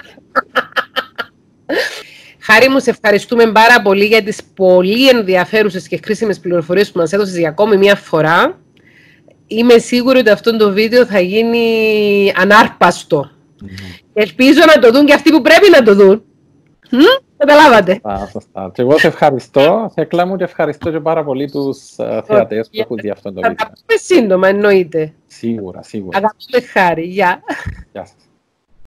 Χάρη μου, σε ευχαριστούμε πάρα πολύ για τις πολύ ενδιαφέρουσες και χρήσιμες πληροφορίες που μας έδωσες για ακόμη μία φορά. Είμαι σίγουρη ότι αυτό το βίντεο θα γίνει ανάρπαστο. Ελπίζω να το δουν και αυτοί που πρέπει να το δουν. Καταλάβατε. Σωστά. Και εγώ σε ευχαριστώ. Θεκλά μου, και ευχαριστώ και πάρα πολύ τους θεατές που έχουν δει αυτό το βίντεο. Θα τα πούμε σύντομα, εννοείται. Σίγουρα. Αγαπητέ Χάρη. Γεια. Γεια σας.